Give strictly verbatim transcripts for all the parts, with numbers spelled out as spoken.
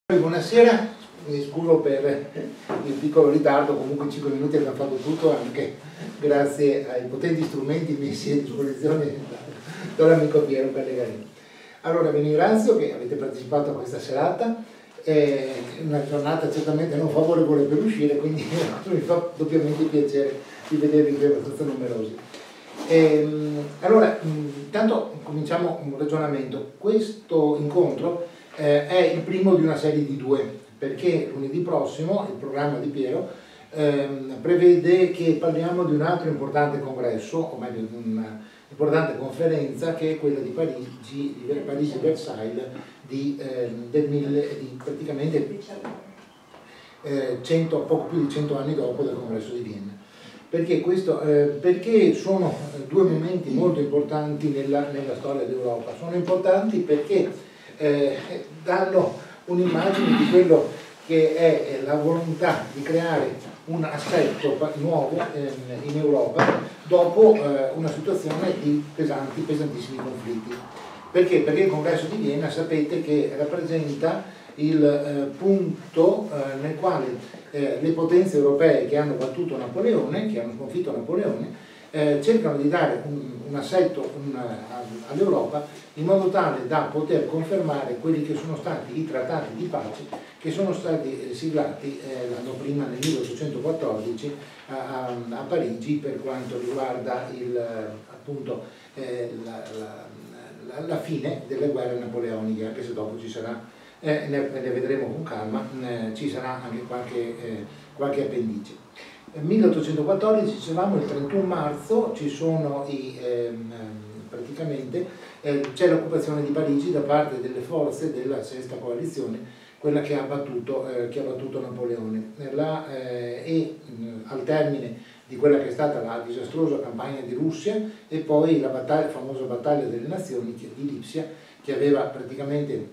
Buonasera, mi scuso per il piccolo ritardo, comunque in cinque minuti abbiamo fatto tutto, anche grazie ai potenti strumenti messi a disposizione dall'amico Piero Pellegrini. Allora vi ringrazio che avete partecipato a questa serata, è una giornata certamente non favorevole per uscire, quindi mi fa doppiamente piacere di vedervi qui abbastanza numerosi. E, allora, intanto cominciamo un ragionamento. Questo incontro Eh, è il primo di una serie di due, perché lunedì prossimo il programma di Piero ehm, prevede che parliamo di un altro importante congresso, o meglio di un'importante conferenza, che è quella di Parigi, di Parigi-Versailles di, eh, del mille, di praticamente eh, cento, poco più di cento anni dopo del congresso di Vienna. Perché, questo, eh, perché sono due momenti molto importanti nella, nella storia d'Europa. Sono importanti perché Eh, danno un'immagine di quello che è la volontà di creare un assetto nuovo eh, in Europa dopo eh, una situazione di pesanti, pesantissimi conflitti. Perché? Perché il congresso di Vienna sapete che rappresenta il eh, punto eh, nel quale eh, le potenze europee che hanno battuto Napoleone, che hanno sconfitto Napoleone, eh, cercano di dare un, un assetto all'Europa in modo tale da poter confermare quelli che sono stati i trattati di pace che sono stati siglati eh, l'anno prima, nel milleottocentoquattordici, a, a Parigi, per quanto riguarda il, appunto, eh, la, la, la, la fine delle guerre napoleoniche, anche se dopo ci sarà, eh, ne, ne vedremo con calma, eh, ci sarà anche qualche, eh, qualche appendice. Nel milleottocentoquattordici, dicevamo, il trentuno marzo ci sono i, ehm, praticamente eh, c'è l'occupazione di Parigi da parte delle forze della sesta coalizione, quella che ha battuto, eh, che ha battuto Napoleone. La, eh, e mh, al termine di quella che è stata la disastrosa campagna di Russia e poi la battaglia, famosa battaglia delle nazioni di Lipsia, che aveva praticamente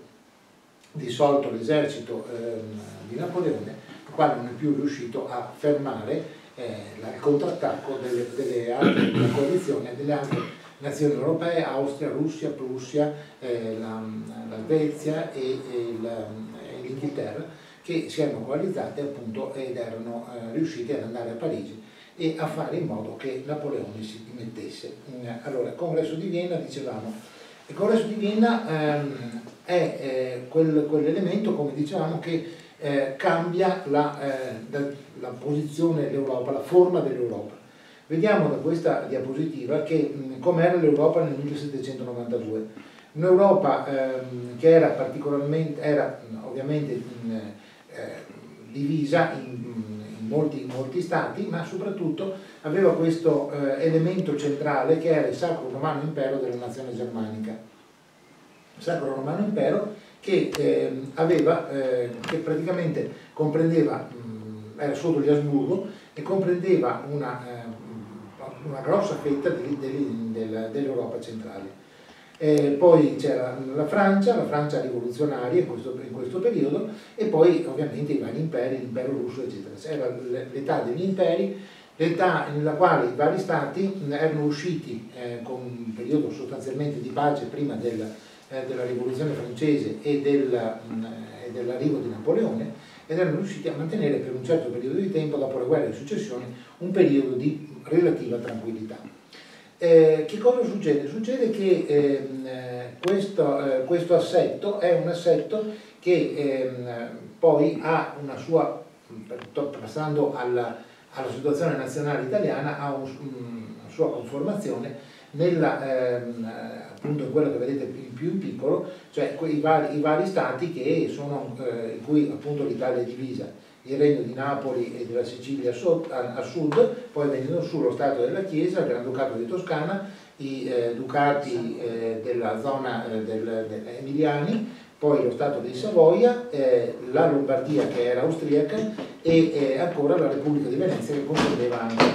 dissolto l'esercito eh, di Napoleone, il quale non è più riuscito a fermare eh, il contrattacco delle, delle altre della coalizione, delle altre nazioni europee, Austria, Russia, Prussia, eh, la, la Svezia e, e l'Inghilterra, che si erano coalizzate appunto ed erano eh, riusciti ad andare a Parigi e a fare in modo che Napoleone si dimettesse. Allora, il congresso di Vienna, dicevamo, il congresso di Vienna ehm, è eh, quel, quell'elemento, come dicevamo, che eh, cambia la, eh, la posizione dell'Europa, la forma dell'Europa. Vediamo da questa diapositiva che com'era l'Europa nel millesettecentonovantadue. Un'Europa ehm, che era particolarmente, era ovviamente in, eh, divisa in, in, molti, in molti stati, ma soprattutto aveva questo eh, elemento centrale che era il Sacro Romano Impero della nazione germanica. Il Sacro Romano Impero che eh, aveva, eh, che praticamente comprendeva, mh, era sotto gli Asburgo e comprendeva una eh, una grossa fetta dell'Europa centrale. Eh, poi c'era la Francia, la Francia rivoluzionaria in questo, in questo periodo, e poi ovviamente i vari imperi, l'impero russo, eccetera. Era l'età degli imperi, l'età nella quale i vari stati erano usciti eh, con un periodo sostanzialmente di pace prima del, eh, della rivoluzione francese e del, eh, dell'arrivo di Napoleone, ed erano riusciti a mantenere per un certo periodo di tempo, dopo la guerra di successione, un periodo di relativa tranquillità. Eh, che cosa succede? Succede che ehm, questo, eh, questo assetto è un assetto che ehm, poi ha una sua, passando alla, alla situazione nazionale italiana, ha un, una sua conformazione nella, ehm, appunto in quello che vedete più in piccolo, cioè i vari, i vari stati che sono, eh, in cui appunto l'Italia è divisa. Il regno di Napoli e della Sicilia a sud, a sud, poi venendo su lo Stato della Chiesa, il Granducato di Toscana, i eh, ducati eh, della zona eh, del, del Emiliani, poi lo Stato di Savoia, eh, la Lombardia che era austriaca e eh, ancora la Repubblica di Venezia che comprendeva anche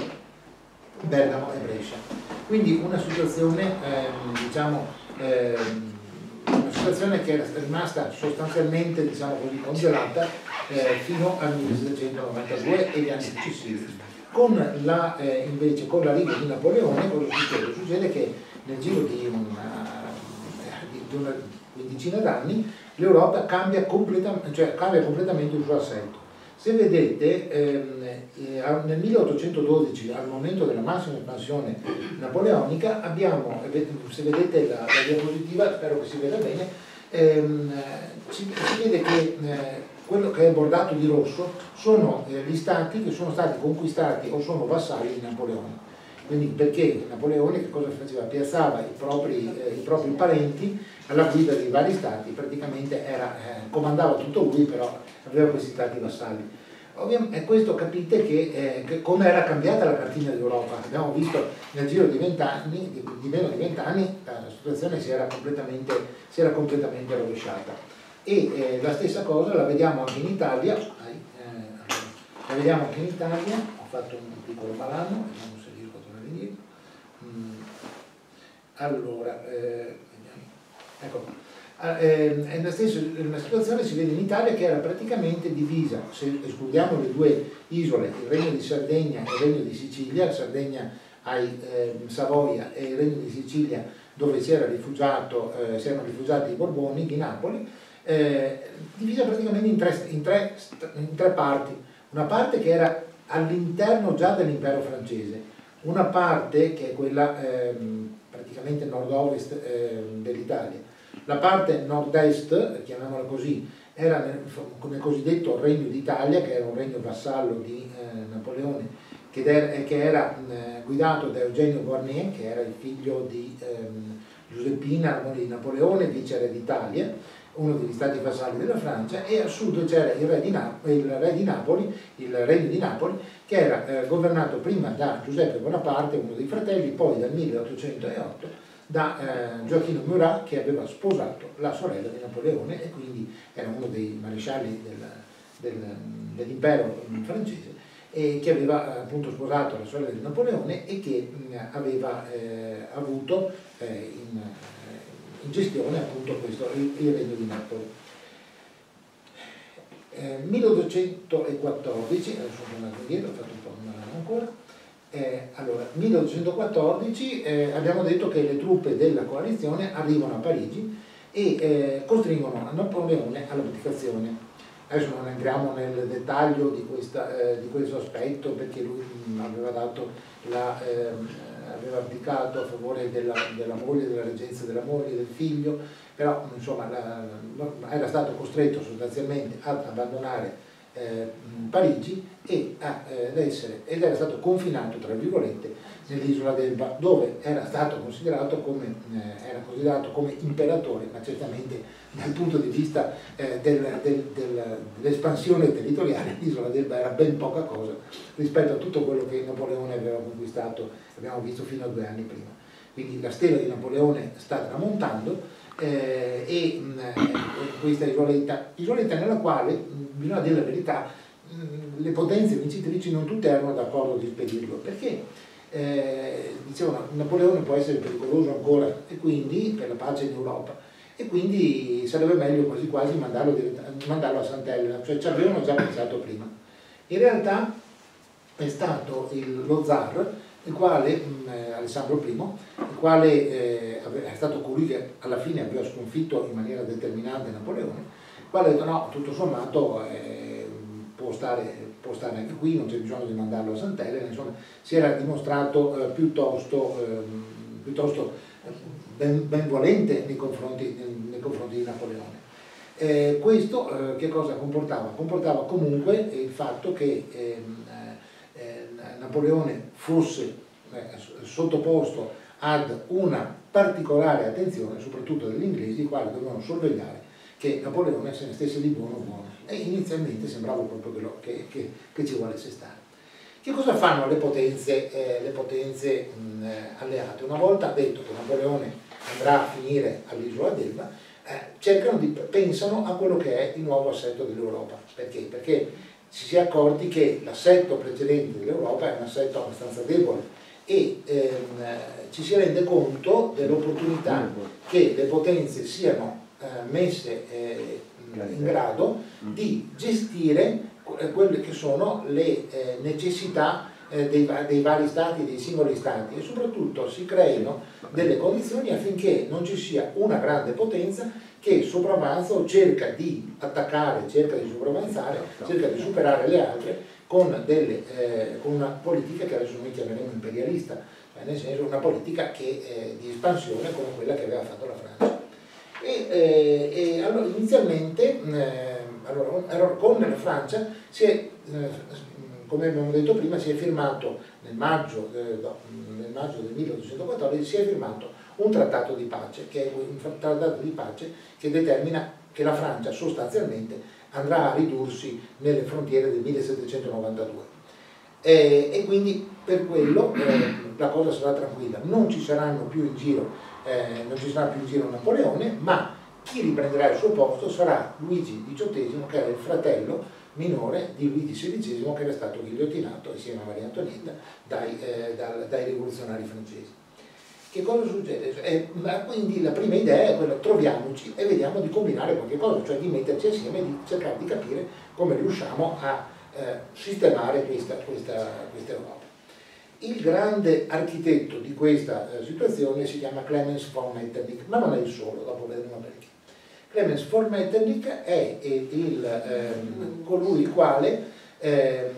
Bergamo e Brescia. Quindi una situazione, ehm, diciamo, ehm, una situazione che era rimasta sostanzialmente, diciamo così, congelata eh, fino al millesettecentonovantadue e gli anni successivi. Con la, eh, invece con l'arrivo di Napoleone cosa succede? Succede che nel giro di, una, di di una quindicina d'anni l'Europa cambia, cioè, cambia completamente il suo assetto. Se vedete, ehm, eh, nel milleottocentododici, al momento della massima espansione napoleonica, abbiamo, se vedete la, la diapositiva, spero che si veda bene, ehm, si, si vede che eh, quello che è bordato di rosso sono eh, gli stati che sono stati conquistati o sono vassalli di Napoleone. Quindi perché Napoleone che cosa faceva? Piazzava i propri, eh, i propri parenti alla guida dei vari stati, praticamente era, eh, comandava tutto lui, però aveva questi stati vassalli. Ovviamente questo capite che, eh, che come era cambiata la cartina d'Europa. Abbiamo visto nel giro di vent'anni, di, di meno di vent'anni, la situazione si era completamente, si era completamente rovesciata. E eh, la stessa cosa la vediamo anche in Italia, eh, la vediamo anche in Italia, ho fatto un piccolo malanno, vediamo se riesco a tornare indietro. Mm. Allora, eh, ecco. Eh, è la stessa la situazione si vede in Italia, che era praticamente divisa, se escludiamo le due isole, il Regno di Sardegna e il Regno di Sicilia, Sardegna ai eh, Savoia e il Regno di Sicilia dove si, era rifugiato, eh, si erano rifugiati i Borboni di Napoli, eh, divisa praticamente in tre, in, tre, in tre parti. Una parte che era all'interno già dell'impero francese, una parte che è quella eh, praticamente nord-ovest eh, dell'Italia. La parte nord-est, chiamiamola così, era nel, nel cosiddetto Regno d'Italia, che era un regno vassallo di eh, Napoleone, che era, che era eh, guidato da Eugenio Beauharnais, che era il figlio di eh, Giuseppina, la moglie di Napoleone, viceré d'Italia, uno degli stati vassalli della Francia, e a sud c'era il, il re di Napoli, il regno di Napoli, che era eh, governato prima da Giuseppe Bonaparte, uno dei fratelli, poi dal milleottocentootto da eh, Gioacchino Murat, che aveva sposato la sorella di Napoleone e quindi era uno dei marescialli del, del, dell'impero francese, e che aveva appunto sposato la sorella di Napoleone e che mh, aveva eh, avuto eh, in, in gestione appunto questo, il, il regno di Napoli. Eh, milleottocentoquattordici, adesso sono tornato indietro, ho fatto un po' di mano ancora. Eh, allora, milleottocentoquattordici eh, abbiamo detto che le truppe della coalizione arrivano a Parigi e eh, costringono a Napoleone all'abdicazione. Adesso non entriamo nel dettaglio di, questa, eh, di questo aspetto, perché lui mh, aveva, dato la, eh, aveva abdicato a favore della, della moglie, della reggenza della moglie, del figlio, però insomma la, era stato costretto sostanzialmente ad abbandonare Eh, Parigi e a, eh, ad essere, ed era stato confinato tra virgolette nell'isola d'Elba, dove era stato considerato come, eh, era considerato come imperatore, ma certamente dal punto di vista eh, del, del, del, dell'espansione territoriale l'isola d'Elba era ben poca cosa rispetto a tutto quello che Napoleone aveva conquistato, abbiamo visto fino a due anni prima. Quindi la stella di Napoleone sta tramontando eh, e mh, questa isoletta, isoletta nella quale, mh, bisogna dire la verità, mh, le potenze vincitrici non tutte erano d'accordo di spedirlo, perché eh, dicevano Napoleone può essere pericoloso ancora e quindi per la pace in Europa, e quindi sarebbe meglio quasi quasi mandarlo, mandarlo a Sant'Elena, cioè ci avevano già pensato prima. In realtà è stato il, lo zar, il quale, mh, Alessandro primo, il quale eh, è stato colui che alla fine aveva sconfitto in maniera determinante Napoleone, il quale ha detto no, tutto sommato eh, può, stare, può stare anche qui, non c'è bisogno di mandarlo a Sant'Elena, insomma si era dimostrato eh, piuttosto, eh, piuttosto ben, benvolente nei confronti, nei confronti di Napoleone. Eh, questo eh, che cosa comportava? Comportava comunque il fatto che eh, eh, Napoleone fosse eh, sottoposto ad una particolare attenzione, soprattutto degli inglesi, i quali dovevano sorvegliare che Napoleone se ne stesse di buono buono, e inizialmente sembrava proprio che, lo, che, che, che ci volesse stare. Che cosa fanno le potenze, eh, le potenze mh, alleate? Una volta detto che Napoleone andrà a finire all'isola d'Elba, eh, cercano di, pensano a quello che è il nuovo assetto dell'Europa. Perché? Perché ci si è accorti che l'assetto precedente dell'Europa è un assetto abbastanza debole e ehm, ci si rende conto dell'opportunità che le potenze siano eh, messe eh, in grado di gestire quelle che sono le eh, necessità eh, dei, dei vari stati, dei singoli stati, e soprattutto si creino delle condizioni affinché non ci sia una grande potenza che sopravvanza o cerca di attaccare, cerca di sopravvanzare, cerca di superare le altre con, delle, eh, con una politica che adesso noi chiameremo imperialista, cioè nel senso una politica che, eh, di espansione come quella che aveva fatto la Francia. E, eh, e allora inizialmente eh, allora, allora, con la Francia si è, eh, come abbiamo detto prima, si è firmato nel maggio, eh, no, nel maggio del milleottocentoquattordici si è firmato un trattato di pace, che è un trattato di pace che determina che la Francia sostanzialmente andrà a ridursi nelle frontiere del millesettecentonovantadue. E, e quindi per quello eh, la cosa sarà tranquilla, non ci saranno più in giro, eh, non ci sarà più in giro Napoleone, ma chi riprenderà il suo posto sarà Luigi diciottesimo, che era il fratello minore di Luigi sedicesimo, che era stato ghigliottinato insieme a Maria Antonietta dai, eh, dai, dai rivoluzionari francesi. Che cosa succede? Eh, ma quindi la prima idea è quella: troviamoci e vediamo di combinare qualche cosa, cioè di metterci assieme e di cercare di capire come riusciamo a eh, sistemare questa, questa, questa Europa. Il grande architetto di questa eh, situazione si chiama Clemens von Metternich, ma non è il solo, dopo vedremo perché. Clemens von Metternich è il, ehm, colui il quale ehm,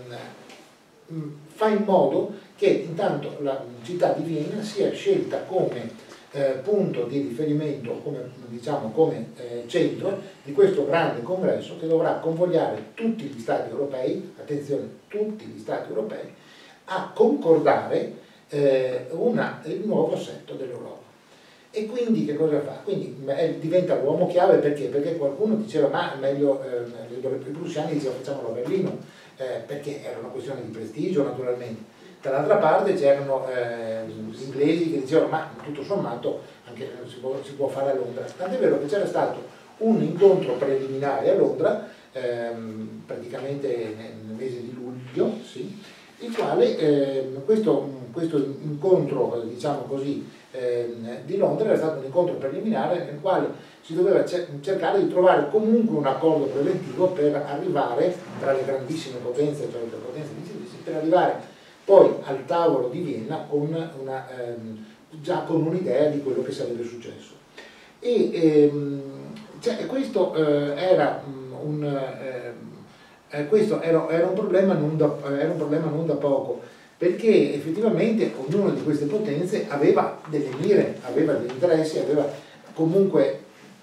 fa in modo che intanto la città di Vienna sia scelta come eh, punto di riferimento, come, diciamo, come eh, centro di questo grande congresso che dovrà convogliare tutti gli stati europei, attenzione, tutti gli stati europei, a concordare eh, una, il nuovo assetto dell'Europa. E quindi che cosa fa? Quindi eh, diventa l'uomo chiave perché? Perché qualcuno diceva ma meglio, eh, i prussiani dicevano facciamolo a Berlino, eh, perché era una questione di prestigio naturalmente. Dall'altra parte c'erano eh, gli inglesi che dicevano ma tutto sommato anche si può, si può fare a Londra. Tant'è vero che c'era stato un incontro preliminare a Londra, ehm, praticamente nel, nel mese di luglio, sì, il quale eh, questo, questo incontro, diciamo così, eh, di Londra era stato un incontro preliminare nel quale si doveva cercare di trovare comunque un accordo preventivo per arrivare tra le grandissime potenze, cioè le potenze vincitrici, per arrivare poi al tavolo di Vienna con una, ehm, già con un'idea di quello che sarebbe successo. E ehm, cioè, questo eh, era un... Eh, Eh, questo era, era, un problema non da, era un problema non da poco, perché effettivamente ognuna di queste potenze aveva delle mire, aveva degli interessi, aveva comunque,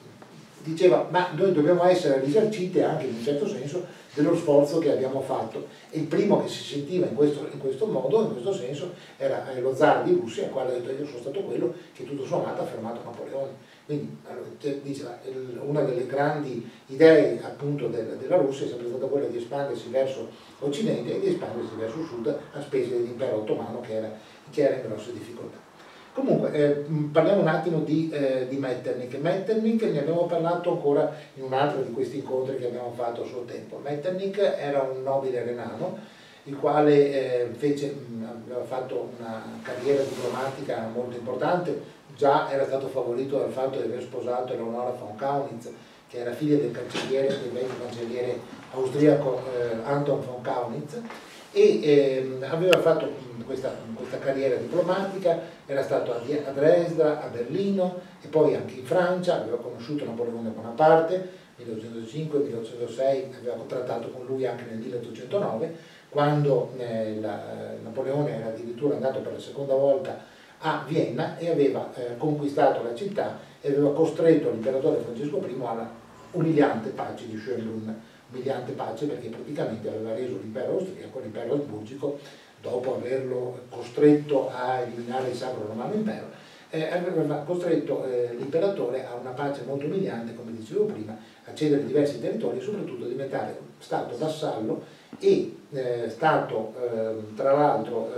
diceva ma noi dobbiamo essere risarciti anche in un certo senso dello sforzo che abbiamo fatto. E il primo che si sentiva in questo, in questo modo, in questo senso, era lo zar di Russia, il quale ha detto io sono stato quello che tutto sommato ha fermato Napoleone. Quindi diceva, una delle grandi idee appunto della Russia è sempre stata quella di espandersi verso occidente e di espandersi verso sud a spese dell'impero ottomano che era, che era in grosse difficoltà. Comunque eh, parliamo un attimo di, eh, di Metternich. Metternich ne abbiamo parlato ancora in un altro di questi incontri che abbiamo fatto a suo tempo. Metternich era un nobile renano il quale eh, fece, mh, aveva fatto una carriera diplomatica molto importante. Già era stato favorito dal fatto di aver sposato Eleonora von Kaunitz, che era figlia del cancelliere, del vecchio cancelliere austriaco eh, Anton von Kaunitz, e eh, aveva fatto questa, questa carriera diplomatica, era stato a, a Dresda, a Berlino e poi anche in Francia, aveva conosciuto Napoleone Bonaparte, milleottocentocinque milleottocentosei, aveva trattato con lui anche nel milleottocentonove, quando eh, la, Napoleone era addirittura andato per la seconda volta a Vienna e aveva eh, conquistato la città e aveva costretto l'imperatore Francesco primo alla umiliante pace di Schönbrunn, umiliante pace perché praticamente aveva reso l'impero austriaco, l'impero asburgico, dopo averlo costretto a eliminare il Sacro Romano Impero, eh, aveva costretto eh, l'imperatore a una pace molto umiliante, come dicevo prima, a cedere diversi territori e soprattutto a diventare stato vassallo e eh, stato eh, tra l'altro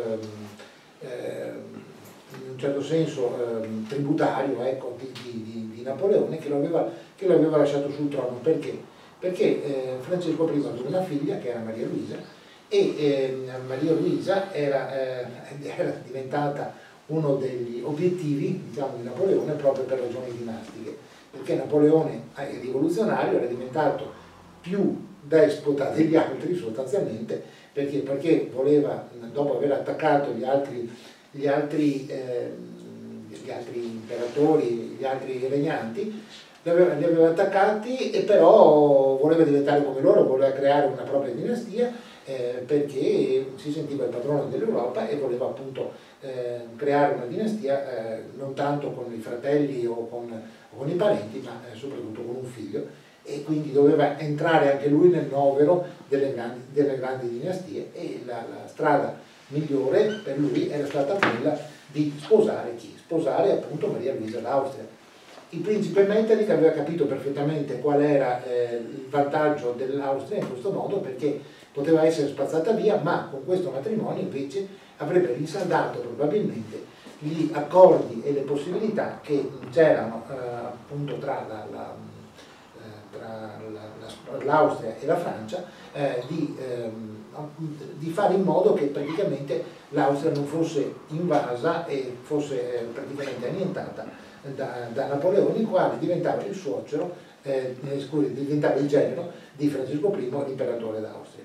eh, eh, in un certo senso eh, tributario ecco, di, di, di Napoleone che lo, aveva, che lo aveva lasciato sul trono. Perché? Perché eh, Francesco primo aveva una figlia che era Maria Luisa e eh, Maria Luisa era, eh, era diventata uno degli obiettivi diciamo, di Napoleone proprio per ragioni dinastiche, perché Napoleone rivoluzionario era diventato più despota degli altri sostanzialmente Perché? Perché voleva, dopo aver attaccato gli altri, gli altri, eh, gli altri imperatori, gli altri regnanti, li aveva, li aveva attaccati e però voleva diventare come loro, voleva creare una propria dinastia, eh, perché si sentiva il padrone dell'Europa e voleva appunto eh, creare una dinastia eh, non tanto con i fratelli o con, o con i parenti, ma eh, soprattutto con un figlio, e quindi doveva entrare anche lui nel novero delle grandi, delle grandi dinastie, e la, la strada migliore per lui era stata quella di sposare chi? Sposare appunto Maria Luisa d'Austria. Il principe Metternich aveva capito perfettamente qual era eh, il vantaggio dell'Austria in questo modo, perché poteva essere spazzata via, ma con questo matrimonio invece avrebbe rinsaldato probabilmente gli accordi e le possibilità che c'erano eh, appunto tra la, la, eh, tra l'Austria e la Francia, eh, di, ehm, di fare in modo che praticamente l'Austria non fosse invasa e fosse eh, praticamente annientata Da, da Napoleone, il quale diventava il suocero, eh, scusi, diventava il genero di Francesco primo, l'imperatore d'Austria.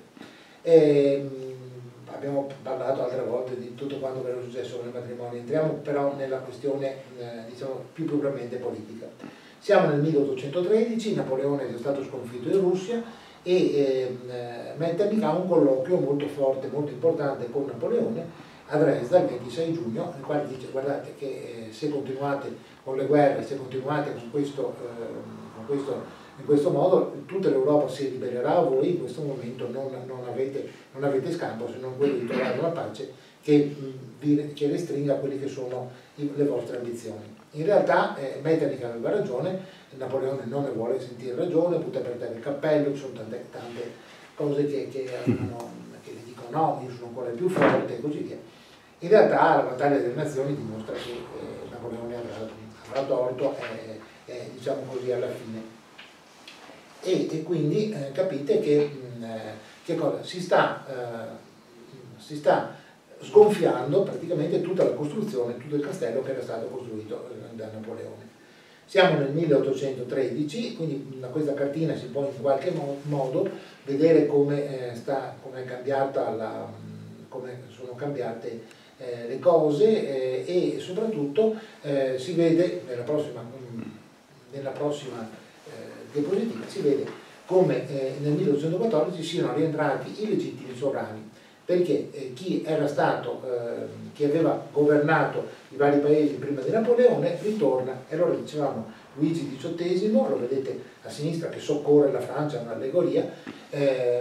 Abbiamo parlato altre volte di tutto quanto era successo nel matrimonio, entriamo però nella questione eh, diciamo più propriamente politica. Siamo nel milleottocentotredici, Napoleone è stato sconfitto in Russia e eh, Metternich ha un colloquio molto forte, molto importante con Napoleone a Dresda il ventisei giugno, nel quale dice: guardate che eh, se continuate con le guerre, se continuate con questo, eh, con questo, in questo modo, tutta l'Europa si libererà a voi, in questo momento non, non, avete, non avete scampo se non quello di trovare una pace che, vi, che restringa quelle che sono i, le vostre ambizioni. In realtà eh, Metternich aveva ragione, Napoleone non ne vuole sentire ragione, butta per terra il cappello, ci sono tante, tante cose che, che, avevano, che gli dicono no, io sono ancora più forte e così via. In realtà la battaglia delle nazioni dimostra che eh, Napoleone avrà, avrà torto, eh, eh, diciamo così, alla fine. E, e quindi eh, capite che, mh, che cosa? Si sta, eh, si sta sgonfiando praticamente tutta la costruzione, tutto il castello che era stato costruito eh, da Napoleone. Siamo nel milleottocentotredici, quindi da questa cartina si può in qualche mo modo vedere come, eh, sta, come è cambiata la, come sono cambiate Eh, le cose eh, e soprattutto eh, si vede nella prossima, nella prossima eh, diapositiva, si vede come eh, nel milleottocentoquattordici siano rientrati i legittimi sovrani, perché eh, chi era stato, eh, chi aveva governato i vari paesi prima di Napoleone ritorna, e allora dicevamo Luigi diciottesimo, lo vedete a sinistra che soccorre la Francia, è un'allegoria, eh,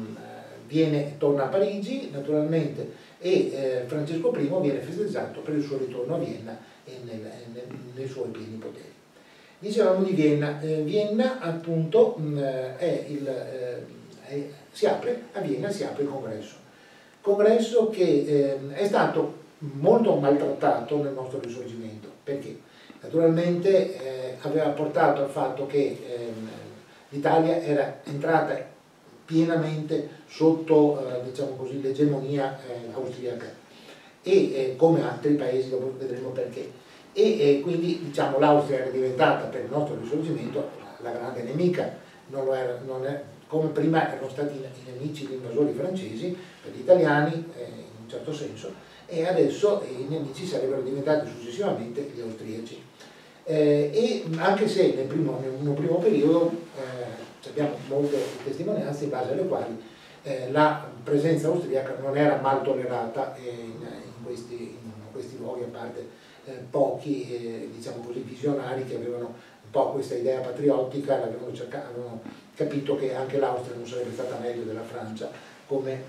viene, torna a Parigi naturalmente, e eh, Francesco primo viene festeggiato per il suo ritorno a Vienna e nel, nel, nei suoi pieni poteri. Dicevamo di Vienna, eh, Vienna appunto mh, è il, eh, è, si apre, a Vienna si apre il congresso, congresso che eh, è stato molto maltrattato nel nostro risorgimento, perché naturalmente eh, aveva portato al fatto che eh, l'Italia era entrata pienamente sotto eh, diciamo così, l'egemonia eh, austriaca e eh, come altri paesi, dopo vedremo perché, e eh, quindi diciamo l'Austria era diventata per il nostro risorgimento la, la grande nemica, non lo era, non è, come prima erano stati i nemici gli invasori francesi per gli italiani eh, in un certo senso, e adesso eh, i nemici sarebbero diventati successivamente gli austriaci, eh, e anche se nel primo, nel un primo periodo eh, abbiamo molte testimonianze in base alle quali eh, la presenza austriaca non era mal tollerata eh, in, in, questi, in questi luoghi, a parte eh, pochi eh, diciamo così visionari che avevano un po' questa idea patriottica, avevano, cercato, avevano capito che anche l'Austria non sarebbe stata meglio della Francia come,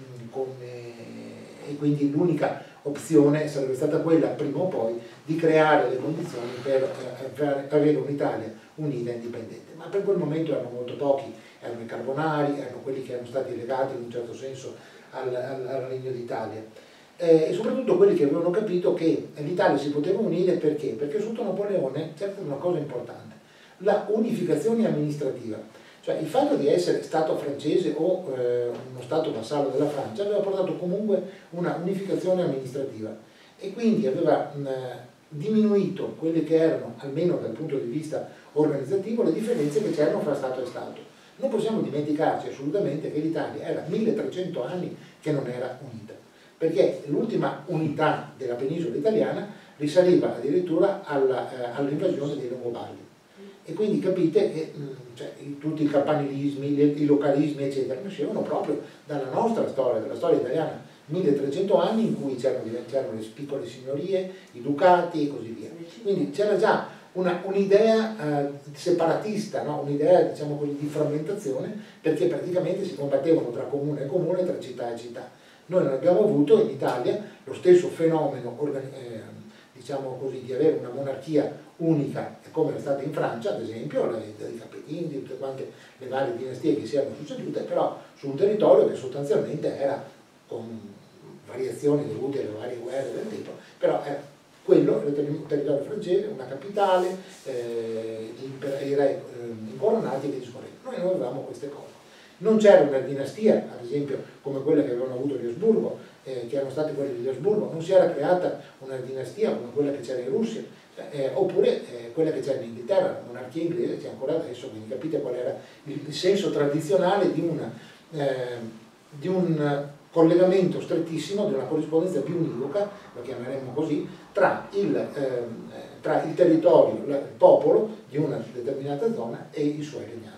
come, e quindi l'unica opzione sarebbe stata quella prima o poi di creare le condizioni per, eh, per avere un'Italia unita e indipendente, ma per quel momento erano molto pochi, erano i Carbonari, erano quelli che erano stati legati in un certo senso al, al, al Regno d'Italia, eh, e soprattutto quelli che avevano capito che l'Italia si poteva unire perché? Perché sotto Napoleone c'era una cosa importante, la unificazione amministrativa, cioè il fatto di essere stato francese o eh, uno stato vassallo della Francia aveva portato comunque una unificazione amministrativa e quindi aveva mh, diminuito quelle che erano, almeno dal punto di vista organizzativo, le differenze che c'erano fra Stato e Stato. Non possiamo dimenticarci assolutamente che l'Italia era milletrecento anni che non era unita, perché l'ultima unità della penisola italiana risaliva addirittura all'invasione dei Longobardi. E quindi capite che cioè, tutti i campanilismi, i localismi eccetera nascevano proprio dalla nostra storia, dalla storia italiana, milletrecento anni in cui c'erano le piccole signorie, i ducati e così via. Quindi c'era già un'idea eh, separatista, no? Un'idea diciamo così di frammentazione, perché praticamente si combattevano tra comune e comune, tra città e città. Noi non abbiamo avuto in Italia lo stesso fenomeno eh, diciamo così, di avere una monarchia unica come è stata in Francia, ad esempio, i Capetini, tutte quante le varie dinastie che si erano succedute, però su un territorio che sostanzialmente era, con variazioni dovute alle varie guerre del tempo, però era quello, il territorio francese, una capitale, eh, i re eh, incoronati e via discorrendo. Noi non avevamo queste cose. Non c'era una dinastia, ad esempio, come quella che avevano avuto gli Asburgo, eh, che erano stati quelli degli Asburgo, non si era creata una dinastia come quella che c'era in Russia, eh, oppure eh, quella che c'era in Inghilterra, la monarchia inglese c'è ancora adesso, quindi capite qual era il, il senso tradizionale di, una, eh, di un collegamento strettissimo, di una corrispondenza biunivoca, lo chiameremmo così, tra il, eh, tra il territorio, il popolo di una determinata zona e i suoi regnanti.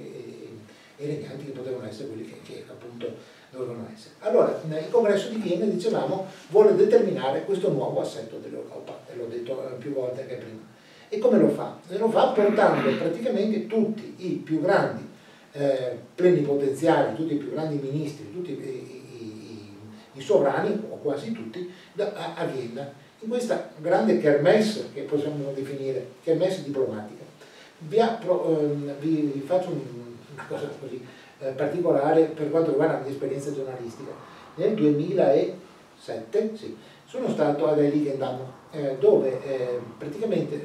E i regnanti che potevano essere quelli che, che appunto dovevano essere. Allora, il congresso di Vienna, dicevamo, vuole determinare questo nuovo assetto dell'Europa, e l'ho detto più volte anche prima. E come lo fa? E lo fa portando praticamente tutti i più grandi eh, plenipotenziari, tutti i più grandi ministri, tutti i, i, i, i sovrani, o quasi tutti, da, a, a Vienna, in questa grande kermesse, che possiamo definire kermesse diplomatica. Vi, pro, eh, vi, vi faccio un una cosa così eh, particolare per quanto riguarda la mia esperienza giornalistica. Nel duemilasette sì, sono stato ad Heiligendamm, eh, dove eh, praticamente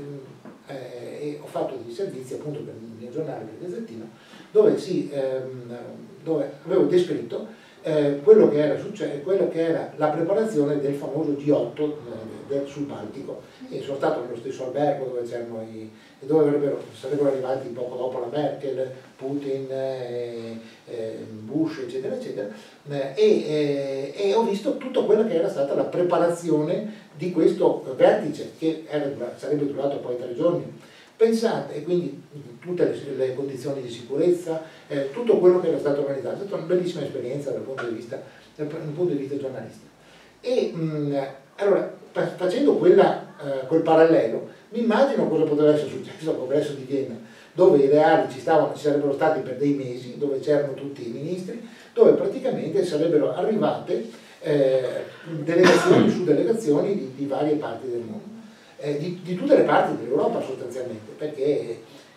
eh, ho fatto dei servizi appunto per il mio giornale, per il Gazzettino, dove, sì, ehm, dove avevo descritto eh, quello, che era, quello che era la preparazione del famoso G otto eh, del, sul Baltico. E sono stato nello stesso albergo dove c'erano i dove avrebbero, sarebbero arrivati poco dopo la Merkel, Putin, eh, eh, Bush, eccetera, eccetera, eh, e, eh, e ho visto tutto quello che era stata la preparazione di questo vertice, che era, sarebbe durato poi tre giorni. Pensate, e quindi tutte le, le condizioni di sicurezza, eh, tutto quello che era stato organizzato, è stata una bellissima esperienza dal punto di vista, dal punto di vista giornalistico. E mh, allora, facendo quella, eh, quel parallelo, mi immagino cosa poteva essere successo al congresso di Vienna, dove i reali ci, stavano, ci sarebbero stati per dei mesi, dove c'erano tutti i ministri, dove praticamente sarebbero arrivate eh, delegazioni su delegazioni di, di varie parti del mondo, eh, di, di tutte le parti dell'Europa sostanzialmente, perché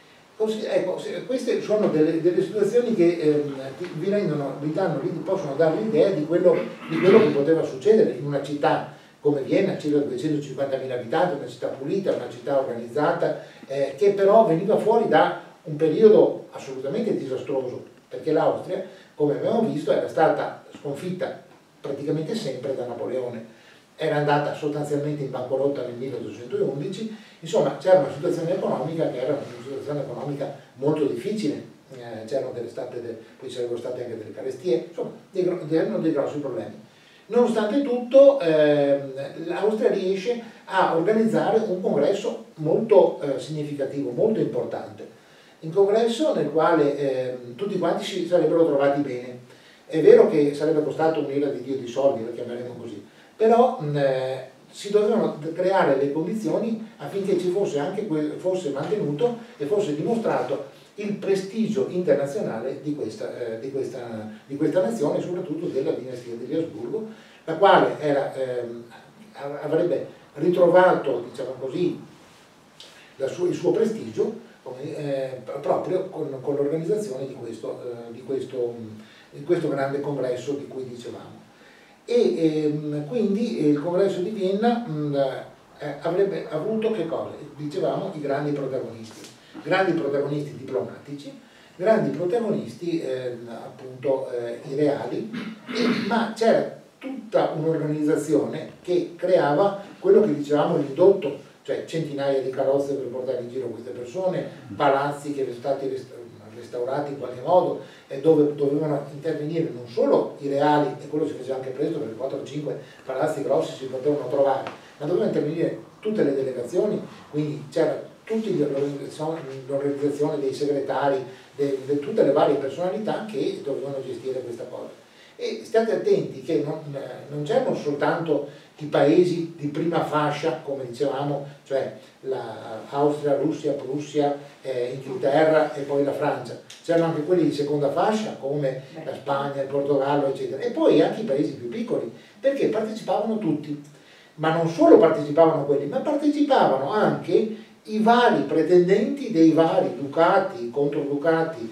ecco, queste sono delle, delle situazioni che eh, vi, rendono, vi, danno, vi possono dare l'idea di quello, di quello che poteva succedere in una città come Vienna, circa duecentocinquantamila abitanti, una città pulita, una città organizzata, eh, che però veniva fuori da un periodo assolutamente disastroso, perché l'Austria, come abbiamo visto, era stata sconfitta praticamente sempre da Napoleone, era andata sostanzialmente in bancarotta nel milleottocentoundici, insomma c'era una situazione economica che era una situazione economica molto difficile, eh, c'erano delle state, de, poi ci sarebbero state anche delle carestie, insomma erano dei grossi problemi. Nonostante tutto, eh, l'Austria riesce a organizzare un congresso molto eh, significativo, molto importante. Un congresso nel quale eh, tutti quanti si sarebbero trovati bene. È vero che sarebbe costato un'ira di Dio di soldi, lo chiameremo così, però mh, eh, si dovevano creare le condizioni affinché ci fosse anche fosse mantenuto e fosse dimostrato il prestigio internazionale di questa, eh, di, questa, di questa nazione, soprattutto della dinastia degli Asburgo, la quale era, ehm, avrebbe ritrovato, diciamo così, la sua, il suo prestigio come, eh, proprio con, con l'organizzazione di questo, eh, di, questo, di questo grande congresso di cui dicevamo. E ehm, quindi il congresso di Vienna mh, eh, avrebbe avuto che cosa? Dicevamo i grandi protagonisti. grandi protagonisti diplomatici, grandi protagonisti eh, appunto eh, i reali, e, ma c'era tutta un'organizzazione che creava quello che dicevamo l'indotto, cioè centinaia di carrozze per portare in giro queste persone, palazzi che erano stati restaurati in qualche modo, e dove dovevano intervenire non solo i reali, e quello si faceva anche presto perché quattro o cinque palazzi grossi si potevano trovare, ma dovevano intervenire tutte le delegazioni, quindi c'era tutta l'organizzazione dei segretari, di tutte le varie personalità che dovevano gestire questa cosa. E state attenti che non, non c'erano soltanto i paesi di prima fascia, come dicevamo, cioè la Austria, Russia, Prussia, eh, Inghilterra e poi la Francia, c'erano anche quelli di seconda fascia come la Spagna, il Portogallo, eccetera, e poi anche i paesi più piccoli, perché partecipavano tutti, ma non solo partecipavano quelli, ma partecipavano anche i vari pretendenti dei vari ducati, controducati,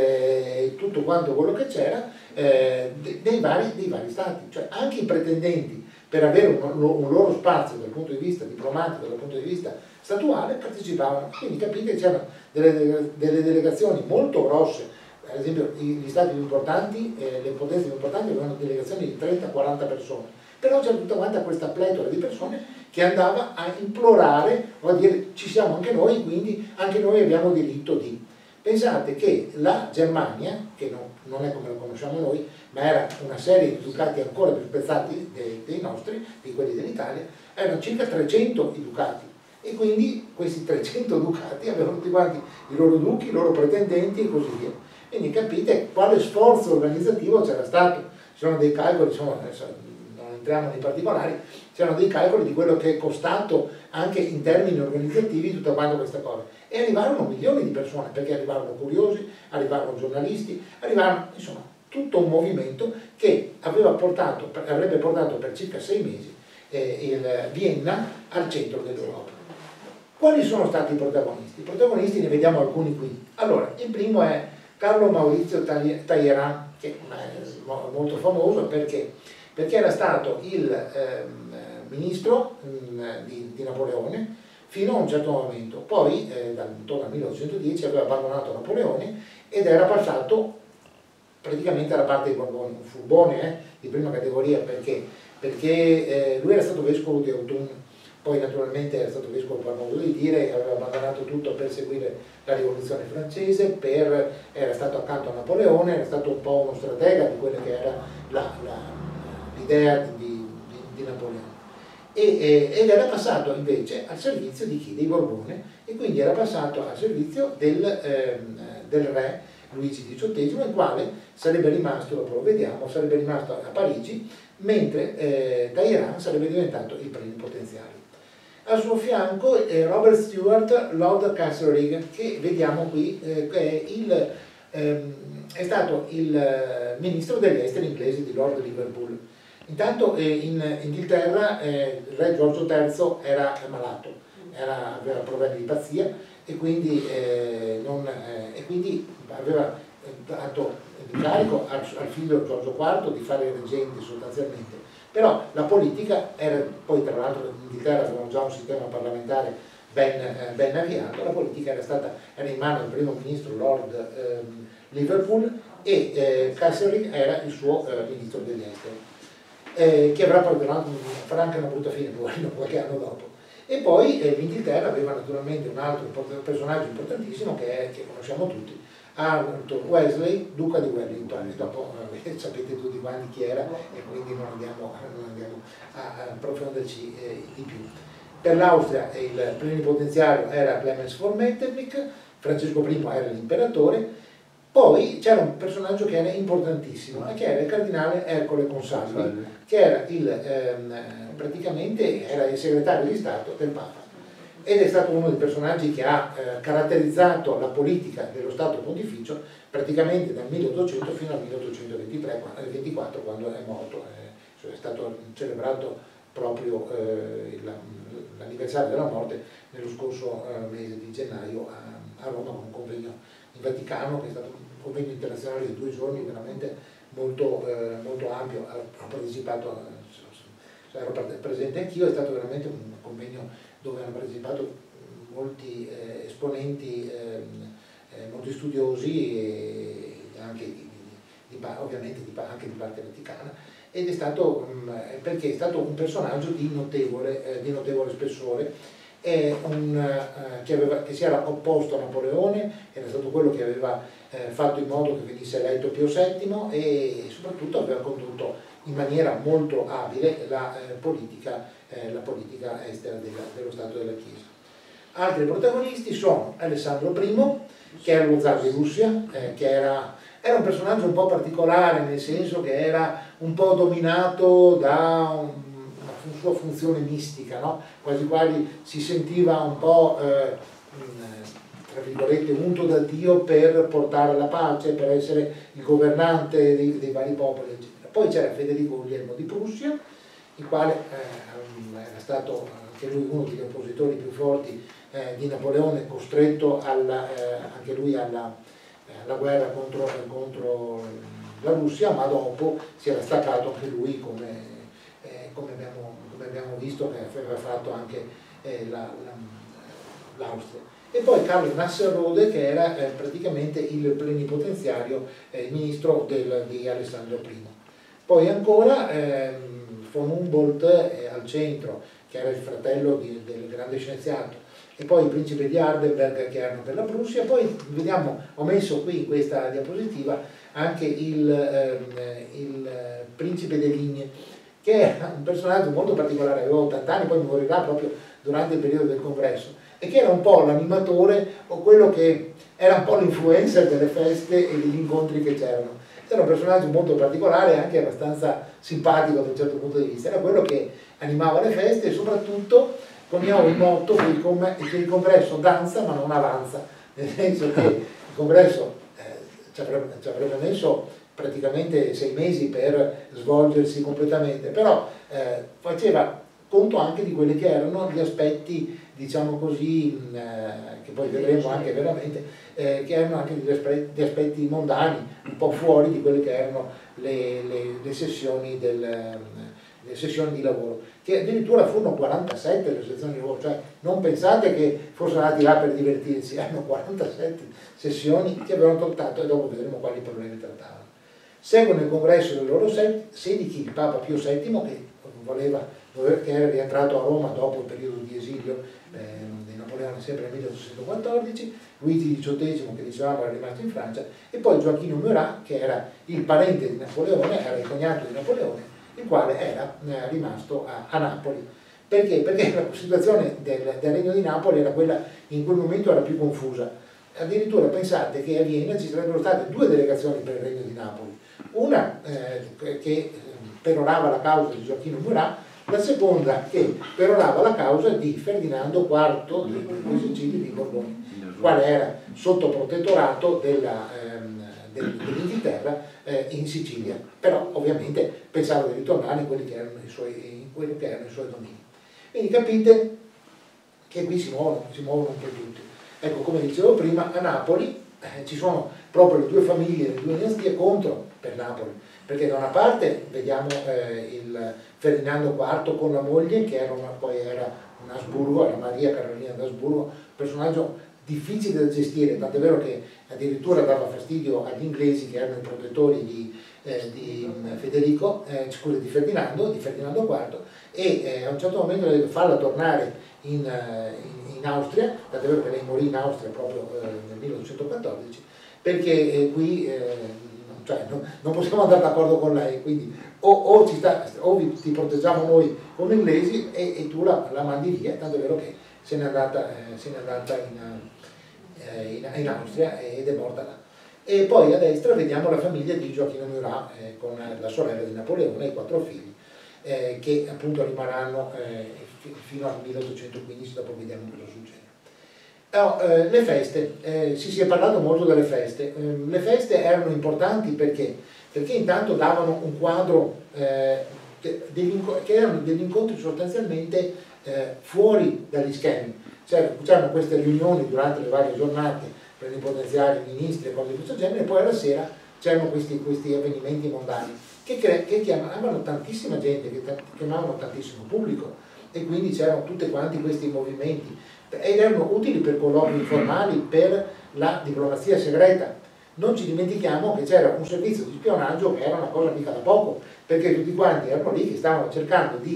eh, tutto quanto quello che c'era, eh, dei, vari, dei vari stati, cioè anche i pretendenti per avere un, un loro spazio dal punto di vista diplomatico, dal punto di vista statuale, partecipavano. Quindi capite che c'erano delle, delle delegazioni molto grosse, ad esempio gli stati più importanti, eh, le potenze più importanti avevano delegazioni di trenta quaranta persone, però c'era tutta quanta questa pletora di persone che andava a implorare, o a dire ci siamo anche noi, quindi anche noi abbiamo diritto di. Pensate che la Germania, che non, non è come lo conosciamo noi, ma era una serie di ducati ancora più spezzati dei, dei nostri, di quelli dell'Italia, erano circa trecento i ducati, e quindi questi trecento ducati avevano tutti quanti i loro duchi, i loro pretendenti e così via. Quindi capite quale sforzo organizzativo c'era stato. Ci sono dei calcoli, sono, non entriamo nei particolari, c'erano dei calcoli di quello che è costato anche in termini organizzativi tutta quanta questa cosa. E arrivarono milioni di persone, perché arrivarono curiosi, arrivarono giornalisti, arrivarono, insomma, tutto un movimento che aveva portato, avrebbe portato per circa sei mesi eh, il Vienna al centro dell'Europa. Quali sono stati i protagonisti? I protagonisti ne vediamo alcuni qui. Allora, il primo è Carlo Maurizio Talleyrand, che è molto famoso perché, perché era stato il eh, ministro mh, di, di Napoleone fino a un certo momento. Poi, eh, dal, intorno al milleottocentodieci, aveva abbandonato Napoleone ed era passato praticamente alla parte dei Borboni, un furbone eh, di prima categoria, perché, perché eh, lui era stato vescovo di Autun, poi naturalmente era stato vescovo per modo di dire, aveva abbandonato tutto per seguire la rivoluzione francese, per, era stato accanto a Napoleone, era stato un po' uno stratega di quella che era l'idea di, di, di Napoleone. E, eh, ed era passato invece al servizio di chi? Dei Borbone, e quindi era passato al servizio del, eh, del re Luigi diciottesimo, il quale sarebbe rimasto, dopo lo vediamo, sarebbe rimasto a Parigi, mentre eh, Talleyrand sarebbe diventato il plenipotenziario. Al suo fianco eh, Robert Stewart, Lord Castlereagh, che vediamo qui, eh, che è, il, ehm, è stato il eh, ministro degli esteri inglese di Lord Liverpool. Intanto eh, in Inghilterra eh, il re Giorgio terzo era malato, era, aveva problemi di pazzia e quindi, eh, non, eh, e quindi aveva dato incarico al, al figlio Giorgio quarto di fare il reggente sostanzialmente. Però la politica era, poi tra l'altro in Inghilterra avevano già un sistema parlamentare ben, eh, ben avviato, la politica era, stata, era in mano del primo ministro Lord eh, Liverpool e eh, Castlereagh era il suo eh, ministro degli esteri, eh, che avrà perdonato, farà anche una brutta fine poverino, qualche anno dopo. E poi eh, l'Inghilterra aveva naturalmente un altro personaggio importantissimo che, è, che conosciamo tutti, Arthur Wellesley, duca di Wellington, e dopo eh, sapete tutti quanti chi era e quindi non andiamo, non andiamo a, a approfondirci eh, di più. Per l'Austria il plenipotenziario era Clemens von Metternich, Francesco I era l'imperatore, poi c'era un personaggio che era importantissimo e che era il cardinale Ercole Consalvi, che era il, ehm, praticamente era il segretario di Stato del Papa. Ed è stato uno dei personaggi che ha eh, caratterizzato la politica dello Stato Pontificio praticamente dal milleottocento fino al milleottocentoventiquattro, quando è morto. Eh, è stato celebrato proprio eh, l'anniversario della morte nello scorso eh, mese di gennaio a, a Roma, con un convegno in Vaticano, che è stato un convegno internazionale di due giorni veramente molto, eh, molto ampio. Ho partecipato, eh, ero presente anch'io, è stato veramente un convegno dove hanno partecipato molti eh, esponenti, eh, eh, molti studiosi e anche di, di, di, ovviamente di, anche di parte vaticana, ed è stato, mh, perché è stato un personaggio di notevole, eh, di notevole spessore, è un, eh, che, aveva, che si era opposto a Napoleone, era stato quello che aveva eh, fatto in modo che venisse eletto Pio settimo e soprattutto aveva condotto in maniera molto abile la, eh, politica, eh, la politica estera della, dello Stato della Chiesa. Altri protagonisti sono Alessandro primo, che era lo zar di Russia, eh, che era, era un personaggio un po' particolare, nel senso che era un po' dominato da un, una sua funzione mistica, no? Quasi quasi si sentiva un po' eh, tra virgolette unto da Dio per portare la pace, per essere il governante dei, dei vari popoli, eccetera. Poi c'era Federico Guglielmo di Prussia, il quale eh, era stato anche lui uno degli oppositori più forti eh, di Napoleone, costretto alla, eh, anche lui alla, eh, alla guerra contro, contro la Russia, ma dopo si era staccato anche lui, come, eh, come, abbiamo, come abbiamo visto che aveva fatto anche eh, l'Austria. La, e poi Carlo Nasserrode, che era eh, praticamente il plenipotenziario, eh, ministro del, di Alessandro primo. Poi ancora ehm, von Humboldt eh, al centro, che era il fratello di, del grande scienziato, e poi il principe di Hardenberg, che erano per la Prussia. Poi vediamo, ho messo qui in questa diapositiva anche il, ehm, il principe de Ligne, che era un personaggio molto particolare, aveva ottanta anni, poi morirà proprio durante il periodo del congresso, e che era un po' l'animatore o quello che era un po' l'influencer delle feste e degli incontri che c'erano. Era un personaggio molto particolare e anche abbastanza simpatico da un certo punto di vista, era quello che animava le feste e soprattutto poniamo il motto che il, che il congresso danza ma non avanza, nel senso che il congresso eh, ci, avrebbe, ci avrebbe messo praticamente sei mesi per svolgersi completamente, però eh, faceva conto anche di quelli che erano gli aspetti, diciamo così, eh, che poi vedremo anche veramente, eh, che erano anche degli aspetti, degli aspetti mondani, un po' fuori di quelle che erano le, le, le, sessioni del, le sessioni di lavoro, che addirittura furono quarantasette le sessioni di lavoro, cioè non pensate che fossero andati là per divertirsi, erano quarantasette sessioni che avevano trattato, e dopo vedremo quali problemi trattavano. Seguono il congresso delle loro sedici il Papa Pio settimo, che voleva che era rientrato a Roma dopo il periodo di esilio eh, di Napoleone, sempre nel milleottocentoquattordici, Luigi diciottesimo, che dicevamo era rimasto in Francia, e poi Gioacchino Murat, che era il parente di Napoleone, era il cognato di Napoleone, il quale era eh, rimasto a, a Napoli. Perché? Perché la situazione del, del Regno di Napoli era quella in quel momento era più confusa. Addirittura pensate che a Vienna ci sarebbero state due delegazioni per il Regno di Napoli, una eh, che perorava la causa di Gioacchino Murat, la seconda che perorava la causa di Ferdinando quarto di, di Sicilia di Borbone, il quale era sotto protettorato della, ehm, del, dell'Inghilterra eh, in Sicilia, però ovviamente pensava di ritornare in quelli che erano i suoi, in quelli che erano i suoi domini. Quindi capite che qui si muovono, si muovono un po' tutti. Ecco, come dicevo prima, a Napoli eh, ci sono proprio le due famiglie, le due dinastie contro per Napoli, perché da una parte vediamo eh, il Ferdinando quarto con la moglie, che era una, poi era un Asburgo, era Maria Carolina d'Asburgo, personaggio difficile da gestire, tant'è vero che addirittura dava fastidio agli inglesi, che erano i protettori di, eh, di Federico, eh, scusa, di Ferdinando, di Ferdinando quarto, e eh, a un certo momento deve farla tornare in, in, in Austria, tant'è vero che lei morì in Austria proprio eh, nel milleottocentoquattordici, perché eh, qui eh, cioè, no, non possiamo andare d'accordo con lei, quindi o, o, ci sta, o vi, ti proteggiamo noi come inglesi e, e tu la, la mandi via, tanto è vero che se n'è andata, eh, se n'è andata in, eh, in, in Austria ed è morta là. E poi a destra vediamo la famiglia di Gioacchino Murat eh, con la sorella di Napoleone e i quattro figli, eh, che appunto rimarranno eh, fino al milleottocentoquindici, dopo vediamo cosa succede. No, eh, le feste, eh, si, si è parlato molto delle feste. Eh, le feste erano importanti perché? Perché intanto davano un quadro eh, degli, che erano degli incontri sostanzialmente eh, fuori dagli schemi. C'erano queste riunioni durante le varie giornate plenipotenziari, ministri e cose di questo genere, e poi alla sera c'erano questi, questi avvenimenti mondani che, che chiamavano tantissima gente, che chiamavano tantissimo pubblico, e quindi c'erano tutti quanti questi movimenti ed erano utili per colloqui informali, per la diplomazia segreta. Non ci dimentichiamo che c'era un servizio di spionaggio che era una cosa mica da poco, perché tutti quanti erano lì che stavano cercando di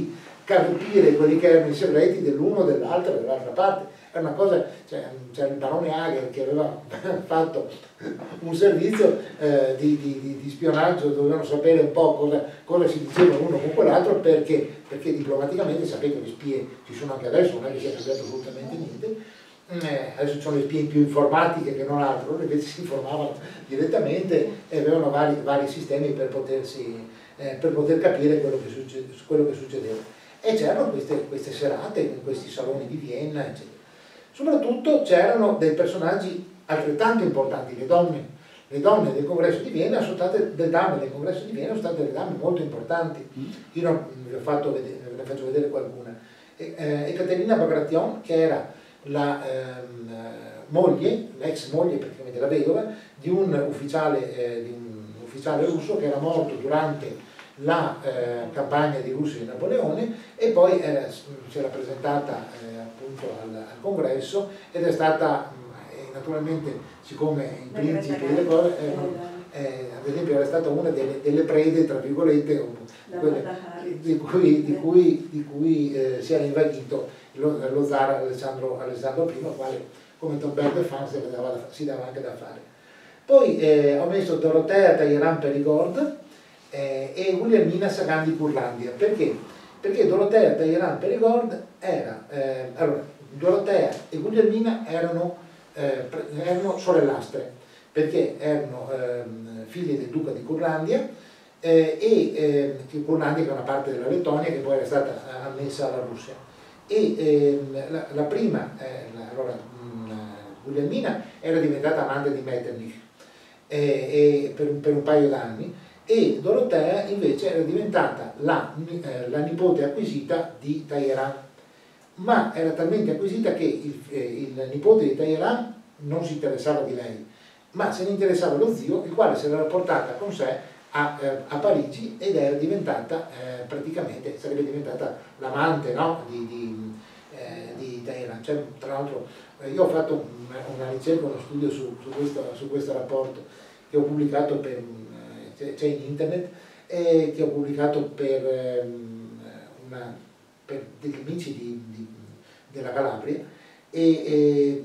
capire quelli che erano i segreti dell'uno, dell'altro e dell'altra parte. È una cosa, cioè, c'era il barone Hager che aveva fatto un servizio eh, di, di, di spionaggio, dovevano sapere un po' cosa, cosa si diceva l'uno con quell'altro, perché, perché diplomaticamente sapete le spie ci sono anche adesso, non è che sia cambiato assolutamente niente. Eh, adesso ci sono le spie più informatiche che non altro, loro invece si informavano direttamente e avevano vari, vari sistemi per, potersi, eh, per poter capire quello che, succede, quello che succedeva. E c'erano queste, queste serate in questi saloni di Vienna, eccetera. Soprattutto c'erano dei personaggi altrettanto importanti, le donne. Le donne del congresso di Vienna sono state, le dame del congresso di Vienna sono state delle dame molto importanti. Io non, vi ho fatto vedere, ve ne faccio vedere qualcuna. E, eh, Ekaterina Bagration, che era la ehm, moglie, l'ex moglie praticamente la vedova, di un ufficiale, eh, di un ufficiale russo che era morto durante la eh, campagna di Russia di Napoleone, e poi era, si era presentata eh, appunto al, al congresso ed è stata, eh, naturalmente, siccome in principe delle cose, eh, eh, ad esempio era stata una delle, delle prede, tra virgolette, quelle, di cui, di cui, di cui eh, si era invaghito lo, lo zar Alessandro, Alessandro primo, il quale come Tomberto fan si dava, si dava anche da fare. Poi eh, ho messo Dorotea Talleyrand-Périgord eh, e Guglielmina Sagan di Curlandia. Perché? Perché Dorotea Talleyrand-Périgord era, eh, allora, Dorotea e Guglielmina erano, eh, erano sorellastre, perché erano eh, figlie del duca di Curlandia, eh, e eh, Curlandia che è una parte della Lettonia che poi era stata annessa alla Russia. E eh, la, la prima, eh, la, allora, mh, Guglielmina era diventata amante di Metternich eh, e per, per un paio d'anni, e Dorotea invece era diventata la, eh, la nipote acquisita di Talleyrand, ma era talmente acquisita che il, eh, il nipote di Talleyrand non si interessava di lei, ma se ne interessava lo zio, il quale se l'era portata con sé a, eh, a Parigi ed era diventata eh, praticamente, sarebbe diventata l'amante, no? di, di, eh, di Talleyrand. Cioè, tra l'altro eh, io ho fatto una, una ricerca, uno studio su, su, questo, su questo rapporto che ho pubblicato per, eh, c'è in internet, e che ho pubblicato per, eh, una, per degli amici di, di, della Calabria, e, e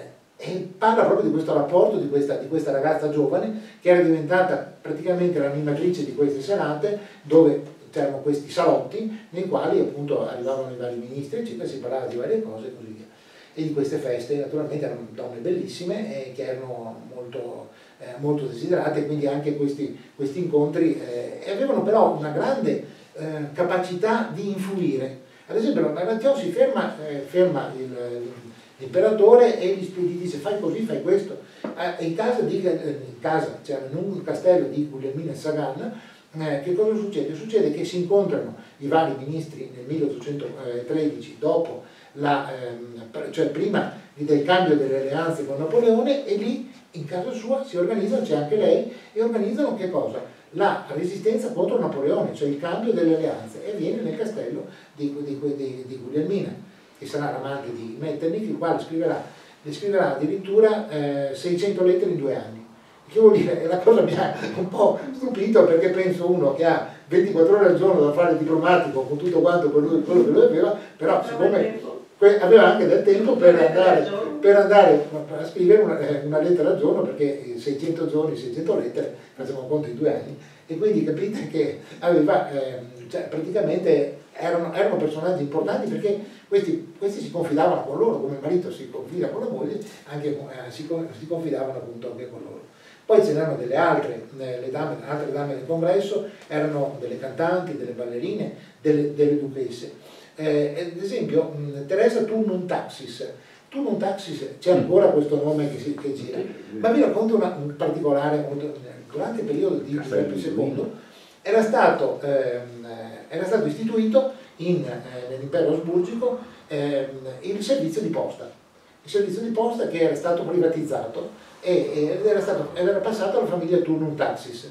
E parla proprio di questo rapporto di questa, di questa ragazza giovane che era diventata praticamente l'animatrice di queste serate, dove c'erano questi salotti nei quali appunto arrivavano i vari ministri, eccetera, si parlava di varie cose e così via. E di queste feste, naturalmente erano donne bellissime e che erano molto, eh, molto desiderate, quindi anche questi, questi incontri eh, avevano però una grande eh, capacità di influire. Ad esempio la Bagration si ferma, eh, ferma il, il l'imperatore e gli, gli dice fai così, fai questo. Eh, in casa, di, in casa cioè in un castello di Guglielmina Sagan, eh, che cosa succede? Succede che si incontrano i vari ministri nel milleottocentotredici, dopo la, ehm, cioè prima del cambio delle alleanze con Napoleone, e lì in casa sua si organizzano, c'è anche lei, e organizzano che cosa? La resistenza contro Napoleone, cioè il cambio delle alleanze, e avviene nel castello di, di, di, di Guglielmina, che sarà l'amante di Metternich, il quale scriverà, le scriverà addirittura eh, seicento lettere in due anni. Che vuol dire? La cosa mi ha un po' stupito, perché penso uno che ha ventiquattro ore al giorno da fare diplomatico con tutto quanto quello, quello che lui aveva, però siccome aveva anche del tempo per andare, per andare a scrivere una, una lettera al giorno, perché seicento giorni, seicento lettere, facciamo conto in due anni, e quindi capite che aveva, eh, cioè, praticamente erano, erano personaggi importanti, perché questi, questi si confidavano con loro, come il marito si confida con la moglie, anche, eh, si, si confidavano appunto anche con loro. Poi ce n'erano delle altre, eh, le dame, altre dame del congresso, erano delle cantanti, delle ballerine, delle, delle duchesse. Eh, ad esempio mh, Teresa Turnum Taxis. Turnum Taxis, c'è ancora questo nome che, si, che gira, ma vi racconto una, un particolare. Durante il periodo di Giuseppe secondo era stato, ehm, era stato istituito in, eh, nell'impero asburgico ehm, il servizio di posta, il servizio di posta che era stato privatizzato e, ed era, stato, era passato alla famiglia Turnum Taxis,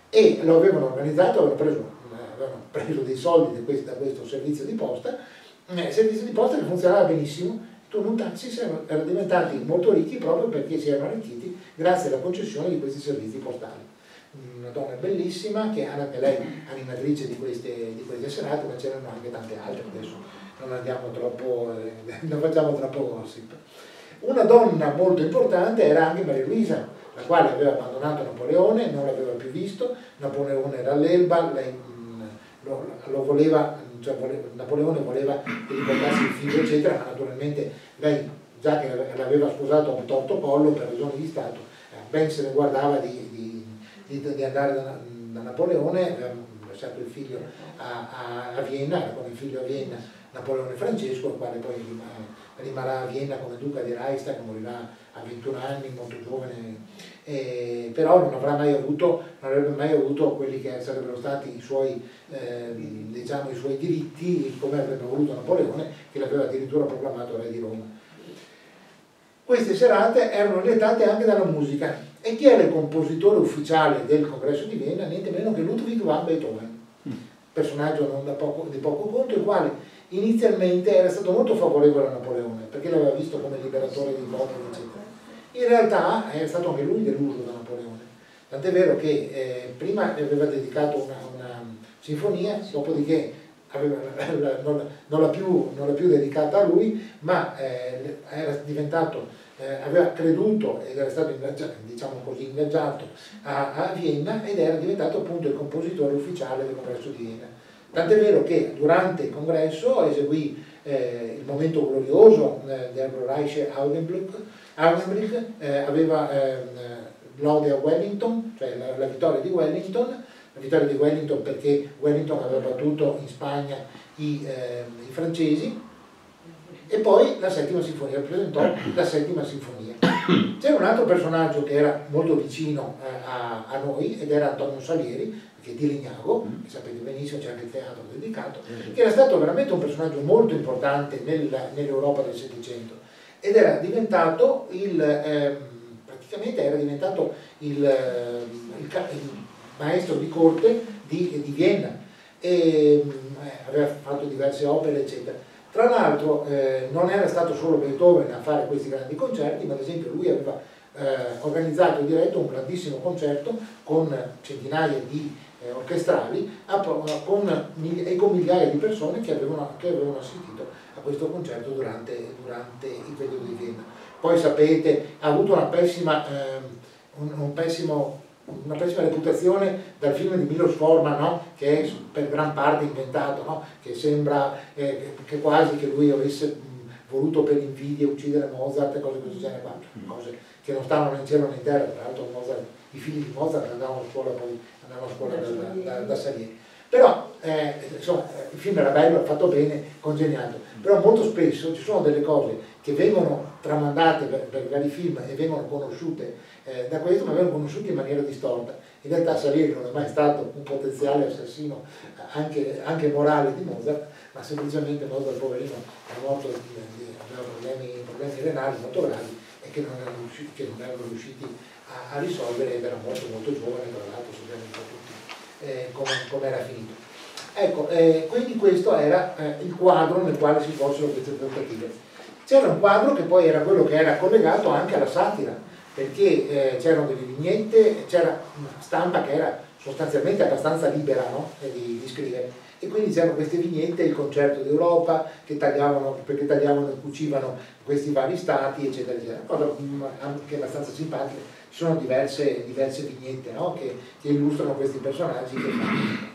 e lo avevano organizzato, avevano preso, avevano preso dei soldi da questo, da questo servizio di posta, eh, servizio di posta che funzionava benissimo. Turnum Taxis erano, erano diventati molto ricchi proprio perché si erano arricchiti grazie alla concessione di questi servizi postali. una donna bellissima che era anche lei animatrice di queste, di queste serate, ma c'erano anche tante altre, adesso non andiamo troppo, eh, non facciamo troppo gossip. Una donna molto importante era anche Maria Luisa, la quale aveva abbandonato Napoleone, non l'aveva più visto, Napoleone era all'Elba, lei mh, lo, lo voleva, cioè voleva, Napoleone voleva che gli portasse il figlio eccetera, ma naturalmente lei, già che l'aveva sposato a un torto collo per ragioni di Stato, eh, ben se ne guardava di, di, di, di andare da, da Napoleone, aveva lasciato il figlio a, a, a Vienna, era con il figlio a Vienna Napoleone Francesco, il quale poi rimarrà a Vienna come duca di Reichstag, morirà a ventuno anni, molto giovane, eh, però non avrà mai avuto, non avrebbe mai avuto quelli che sarebbero stati i suoi, eh, diciamo, i suoi diritti, come avrebbe voluto Napoleone, che l'aveva addirittura proclamato re di Roma. Queste serate erano lietate anche dalla musica. E chi era il compositore ufficiale del congresso di Vienna? Niente meno che Ludwig van Beethoven, personaggio non da poco, di poco conto, il quale inizialmente era stato molto favorevole a Napoleone, perché l'aveva visto come liberatore di popoli, eccetera. In realtà è stato anche lui deluso da Napoleone, tant'è vero che eh, prima gli aveva dedicato una, una sinfonia, dopodiché aveva, non, non l'ha più, più dedicata a lui, ma eh, era diventato Eh, aveva creduto ed era stato ingaggiato, diciamo così, ingaggiato a, a Vienna ed era diventato appunto il compositore ufficiale del congresso di Vienna. Tant'è vero che durante il congresso eseguì eh, il momento glorioso eh, del Reich Augenblick, Augenblick eh, aveva eh, l'ode a Wellington, cioè la, la vittoria di Wellington, la vittoria di Wellington perché Wellington aveva battuto in Spagna i, eh, i francesi. E poi la settima sinfonia, presentò la settima sinfonia. C'era un altro personaggio che era molto vicino eh, a, a noi ed era Antonio Salieri, che è di Legnago, che sapete benissimo, c'è anche il teatro dedicato, che era stato veramente un personaggio molto importante nel, nell'Europa del Settecento ed era diventato il, eh, praticamente era diventato il, eh, il, il maestro di corte di, di Vienna e eh, aveva fatto diverse opere, eccetera. Tra l'altro eh, non era stato solo Beethoven a fare questi grandi concerti, ma ad esempio lui aveva eh, organizzato e diretto un grandissimo concerto con centinaia di eh, orchestrali a, con, e con migliaia di persone che avevano, che avevano assistito a questo concerto durante, durante il periodo di Vienna. Poi sapete, ha avuto una pessima, eh, un, un pessimo una pessima reputazione dal film di Milos Forman, no? Che è per gran parte inventato, no? Che sembra eh, che quasi che lui avesse mh, voluto per invidia uccidere Mozart e cose così genere, cose che non stavano né in cielo né in terra. Tra l'altro i figli di Mozart andavano a scuola, poi andavano a scuola da, da, da Salieri. Però eh, insomma, il film era bello, fatto bene, congegnato, però molto spesso ci sono delle cose che vengono tramandate per, per vari film e vengono conosciute eh, da questo, ma vengono conosciute in maniera distorta. In realtà Salieri non è mai stato un potenziale assassino anche, anche morale di Mozart, ma semplicemente Mozart, poverino, è morto di, di, aveva problemi, problemi renali molto gravi e che non erano riusciti, che non erano riusciti a, a risolvere ed era morto molto giovane, tra l'altro sappiamo un po' tutti eh, come, come era finito. Ecco, eh, quindi questo era eh, il quadro nel quale si possono queste trattative. C'era un quadro che poi era quello che era collegato anche alla satira, perché eh, c'erano delle vignette, c'era una stampa che era sostanzialmente abbastanza libera, no? di, di scrivere, e quindi c'erano queste vignette, il concerto d'Europa, che tagliavano, perché tagliavano e cucivano questi vari stati, eccetera, eccetera, cosa anche abbastanza simpatica. Ci sono diverse, diverse vignette, no? che, che illustrano questi personaggi che fanno.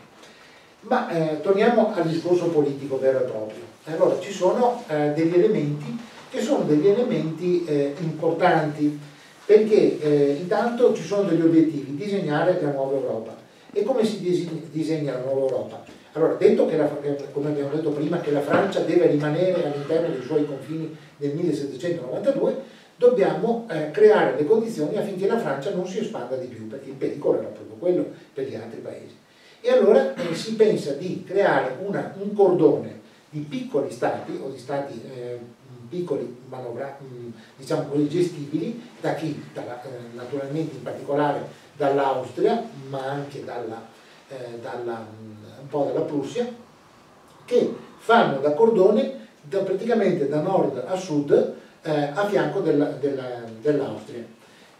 Ma eh, torniamo al discorso politico vero e proprio. Allora, ci sono eh, degli elementi che sono degli elementi eh, importanti, perché eh, intanto ci sono degli obiettivi: disegnare la nuova Europa. E come si disegna la nuova Europa? Allora, detto che, la, come abbiamo detto prima, che la Francia deve rimanere all'interno dei suoi confini del millesettecentonovantadue, dobbiamo eh, creare le condizioni affinché la Francia non si espanda di più, perché il pericolo era proprio quello per gli altri paesi. E allora eh, si pensa di creare una, un cordone di piccoli stati, o di stati eh, piccoli, manovra, diciamo così, gestibili, da chi? Dalla, eh, naturalmente in particolare dall'Austria, ma anche dalla, eh, dalla, un po' dalla Prussia, che fanno da cordone da, praticamente da nord a sud eh, a fianco dell'Austria. Dell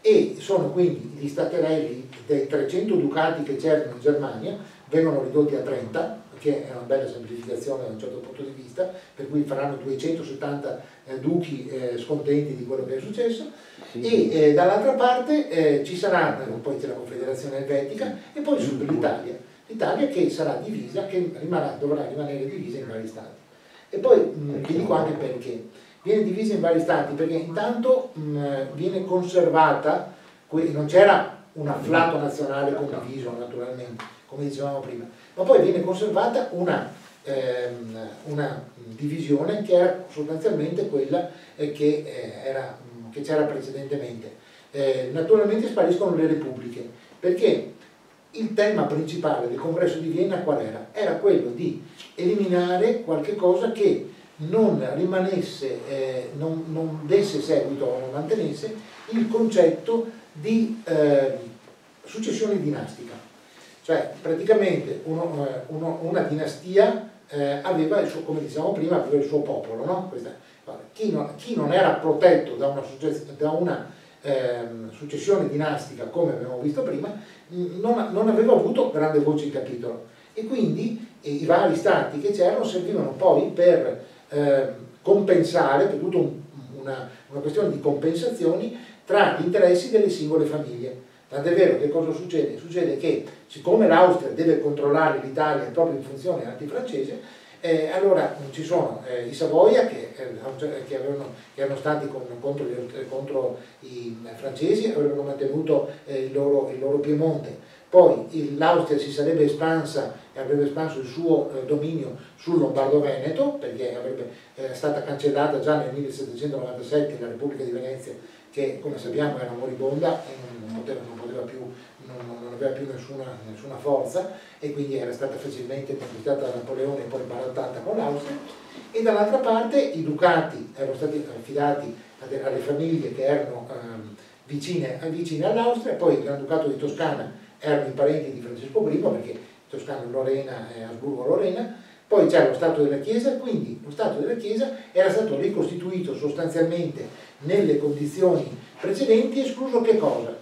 e sono quindi gli staterelli dei trecento ducati che c'erano in Germania, vengono ridotti a trenta, che è una bella semplificazione da un certo punto di vista, per cui faranno duecentosettanta eh, duchi eh, scontenti di quello che è successo, sì. E eh, dall'altra parte eh, ci sarà, poi c'è la Confederazione Elvetica, e poi sud l'Italia, l'Italia che sarà divisa, che rimarrà, dovrà rimanere divisa in vari stati. E poi mh, vi dico anche perché. Viene divisa in vari stati, perché intanto mh, viene conservata, non c'era un afflato nazionale condiviso naturalmente, come dicevamo prima, ma poi viene conservata una, ehm, una divisione che era sostanzialmente quella eh, che eh, era, che c'era precedentemente. Eh, naturalmente spariscono le repubbliche, perché il tema principale del congresso di Vienna qual era? Era quello di eliminare qualche cosa che non rimanesse, eh, non, non desse seguito o non mantenesse il concetto di eh, successione dinastica. Cioè praticamente uno, uno, una dinastia eh, aveva il suo, come dicevamo prima, aveva il suo popolo, no? Questa, chi, non, chi non era protetto da una, da una eh, successione dinastica, come abbiamo visto prima, non, non aveva avuto grande voce in capitolo, e quindi eh, i vari stati che c'erano servivano poi per Eh, compensare, per tutta un, una, una questione di compensazioni tra gli interessi delle singole famiglie. Tant'è vero che cosa succede? Succede che siccome l'Austria deve controllare l'Italia proprio in funzione antifrancese, eh, allora ci sono eh, i Savoia che, eh, che, avevano, che erano stati con, contro, gli, contro i francesi, avevano mantenuto eh, il, loro, il loro Piemonte. Poi l'Austria si sarebbe espansa e avrebbe espanso il suo eh, dominio sul Lombardo-Veneto, perché avrebbe eh, stata cancellata già nel millesettecentonovantasette la Repubblica di Venezia, che come sappiamo era moribonda e non poteva, non poteva più, non, non aveva più nessuna, nessuna forza, e quindi era stata facilmente conquistata da Napoleone e poi barattata con l'Austria. E dall'altra parte i ducati erano stati affidati alle famiglie che erano eh, vicine, vicine all'Austria, poi il Granducato di Toscana erano i parenti di Francesco primo, perché Toscana-Lorena e Asburgo-Lorena. Poi c'è lo Stato della Chiesa, quindi lo Stato della Chiesa era stato ricostituito sostanzialmente nelle condizioni precedenti, escluso che cosa?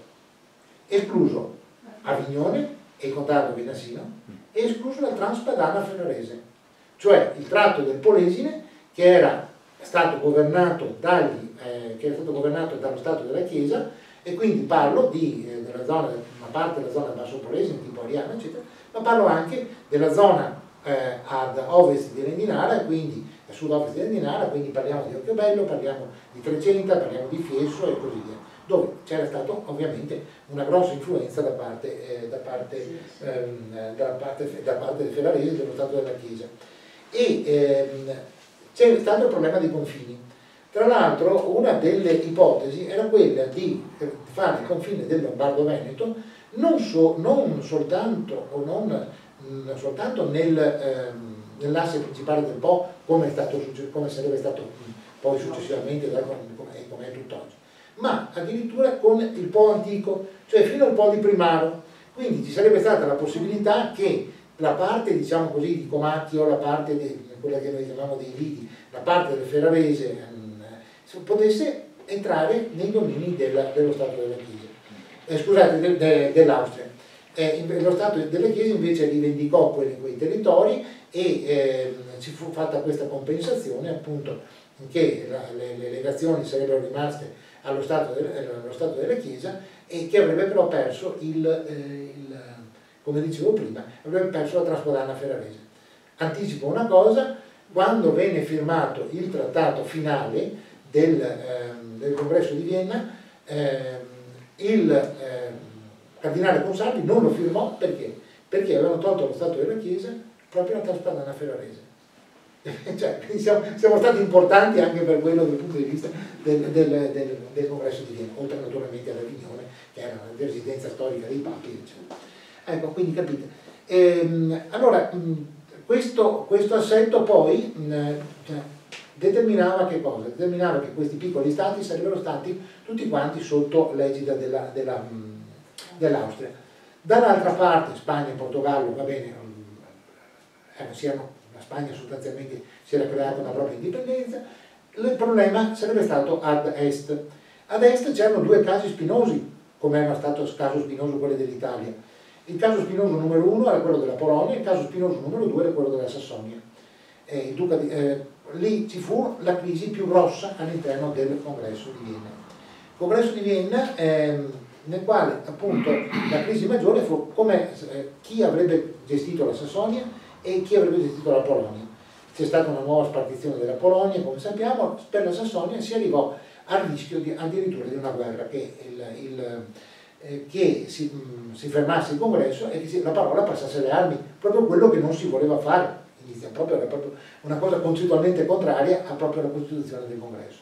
Escluso Avignone e il Contato Venassino, e escluso la Transpadana ferrarese, cioè il tratto del Polesine, che era stato governato, dagli, eh, che era stato governato dallo Stato della Chiesa, e quindi parlo di, eh, della zona, una parte della zona Basso Polesine, tipo Ariano, eccetera, ma parlo anche della zona eh, ad ovest di Rendinara, quindi a sud-ovest di Rendinara, quindi parliamo di Occhiobello, parliamo di Trecenta, parliamo di Fiesso e così via, dove c'era stata ovviamente una grossa influenza da parte, eh, da parte, ehm, da parte, da parte del Ferrarese, dello Stato della Chiesa. E ehm, c'è stato il problema dei confini. Tra l'altro una delle ipotesi era quella di fare il confine del Lombardo-Veneto non, so, non soltanto, o non, mh, soltanto nel, ehm, nell'asse principale del Po, come, è stato, come sarebbe stato mh, poi successivamente, come, come è tutt'oggi, ma addirittura con il Po antico, cioè fino al Po di Primaro. Quindi ci sarebbe stata la possibilità che la parte, diciamo così, di Comacchio, la parte di quella che noi chiamiamo dei Lidi, la parte del Ferrarese, potesse entrare nei domini della, dello Stato della Chiesa, eh, scusate, de, de, dell'Austria. Eh, lo Stato della Chiesa invece rivendicò quei, quei territori e eh, ci fu fatta questa compensazione, appunto, che la, le, le legazioni sarebbero rimaste allo Stato, del, allo Stato della Chiesa, e che avrebbe però perso il, eh, il, come dicevo prima, avrebbe perso la Transpadana ferrarese. Anticipo una cosa: quando venne firmato il trattato finale Del, ehm, del congresso di Vienna, ehm, il ehm, cardinale Consalvi non lo firmò perché? Perché avevano tolto allo Stato della Chiesa proprio la Transpadana ferrarese. Cioè, siamo, siamo stati importanti anche per quello dal punto di vista del, del, del, del congresso di Vienna, oltre naturalmente ad Avignone, che era la residenza storica dei papi, eccetera. Ecco, quindi capite. Ehm, allora, mh, questo, questo assetto poi mh, cioè, determinava che cosa? Determinava che questi piccoli stati sarebbero stati tutti quanti sotto l'egida della, della, dell'Austria. Dall'altra parte Spagna e Portogallo, va bene, eh, siano, la Spagna sostanzialmente si era creata una propria indipendenza. Il problema sarebbe stato ad est. Ad est c'erano due casi spinosi, come era stato il caso spinoso quello dell'Italia. Il caso spinoso numero uno era quello della Polonia, il caso spinoso numero due era quello della Sassonia. Eh, il duca di, eh, lì ci fu la crisi più grossa all'interno del congresso di Vienna. Il congresso di Vienna, ehm, nel quale appunto la crisi maggiore fu come eh, chi avrebbe gestito la Sassonia e chi avrebbe gestito la Polonia. C'è stata una nuova spartizione della Polonia, come sappiamo, per la Sassonia si arrivò al rischio di, addirittura di una guerra, che, il, il, eh, che si, mh, si fermasse il congresso e che si, la parola passasse alle armi, proprio quello che non si voleva fare. Inizia proprio, era proprio una cosa concettualmente contraria a proprio alla Costituzione del congresso.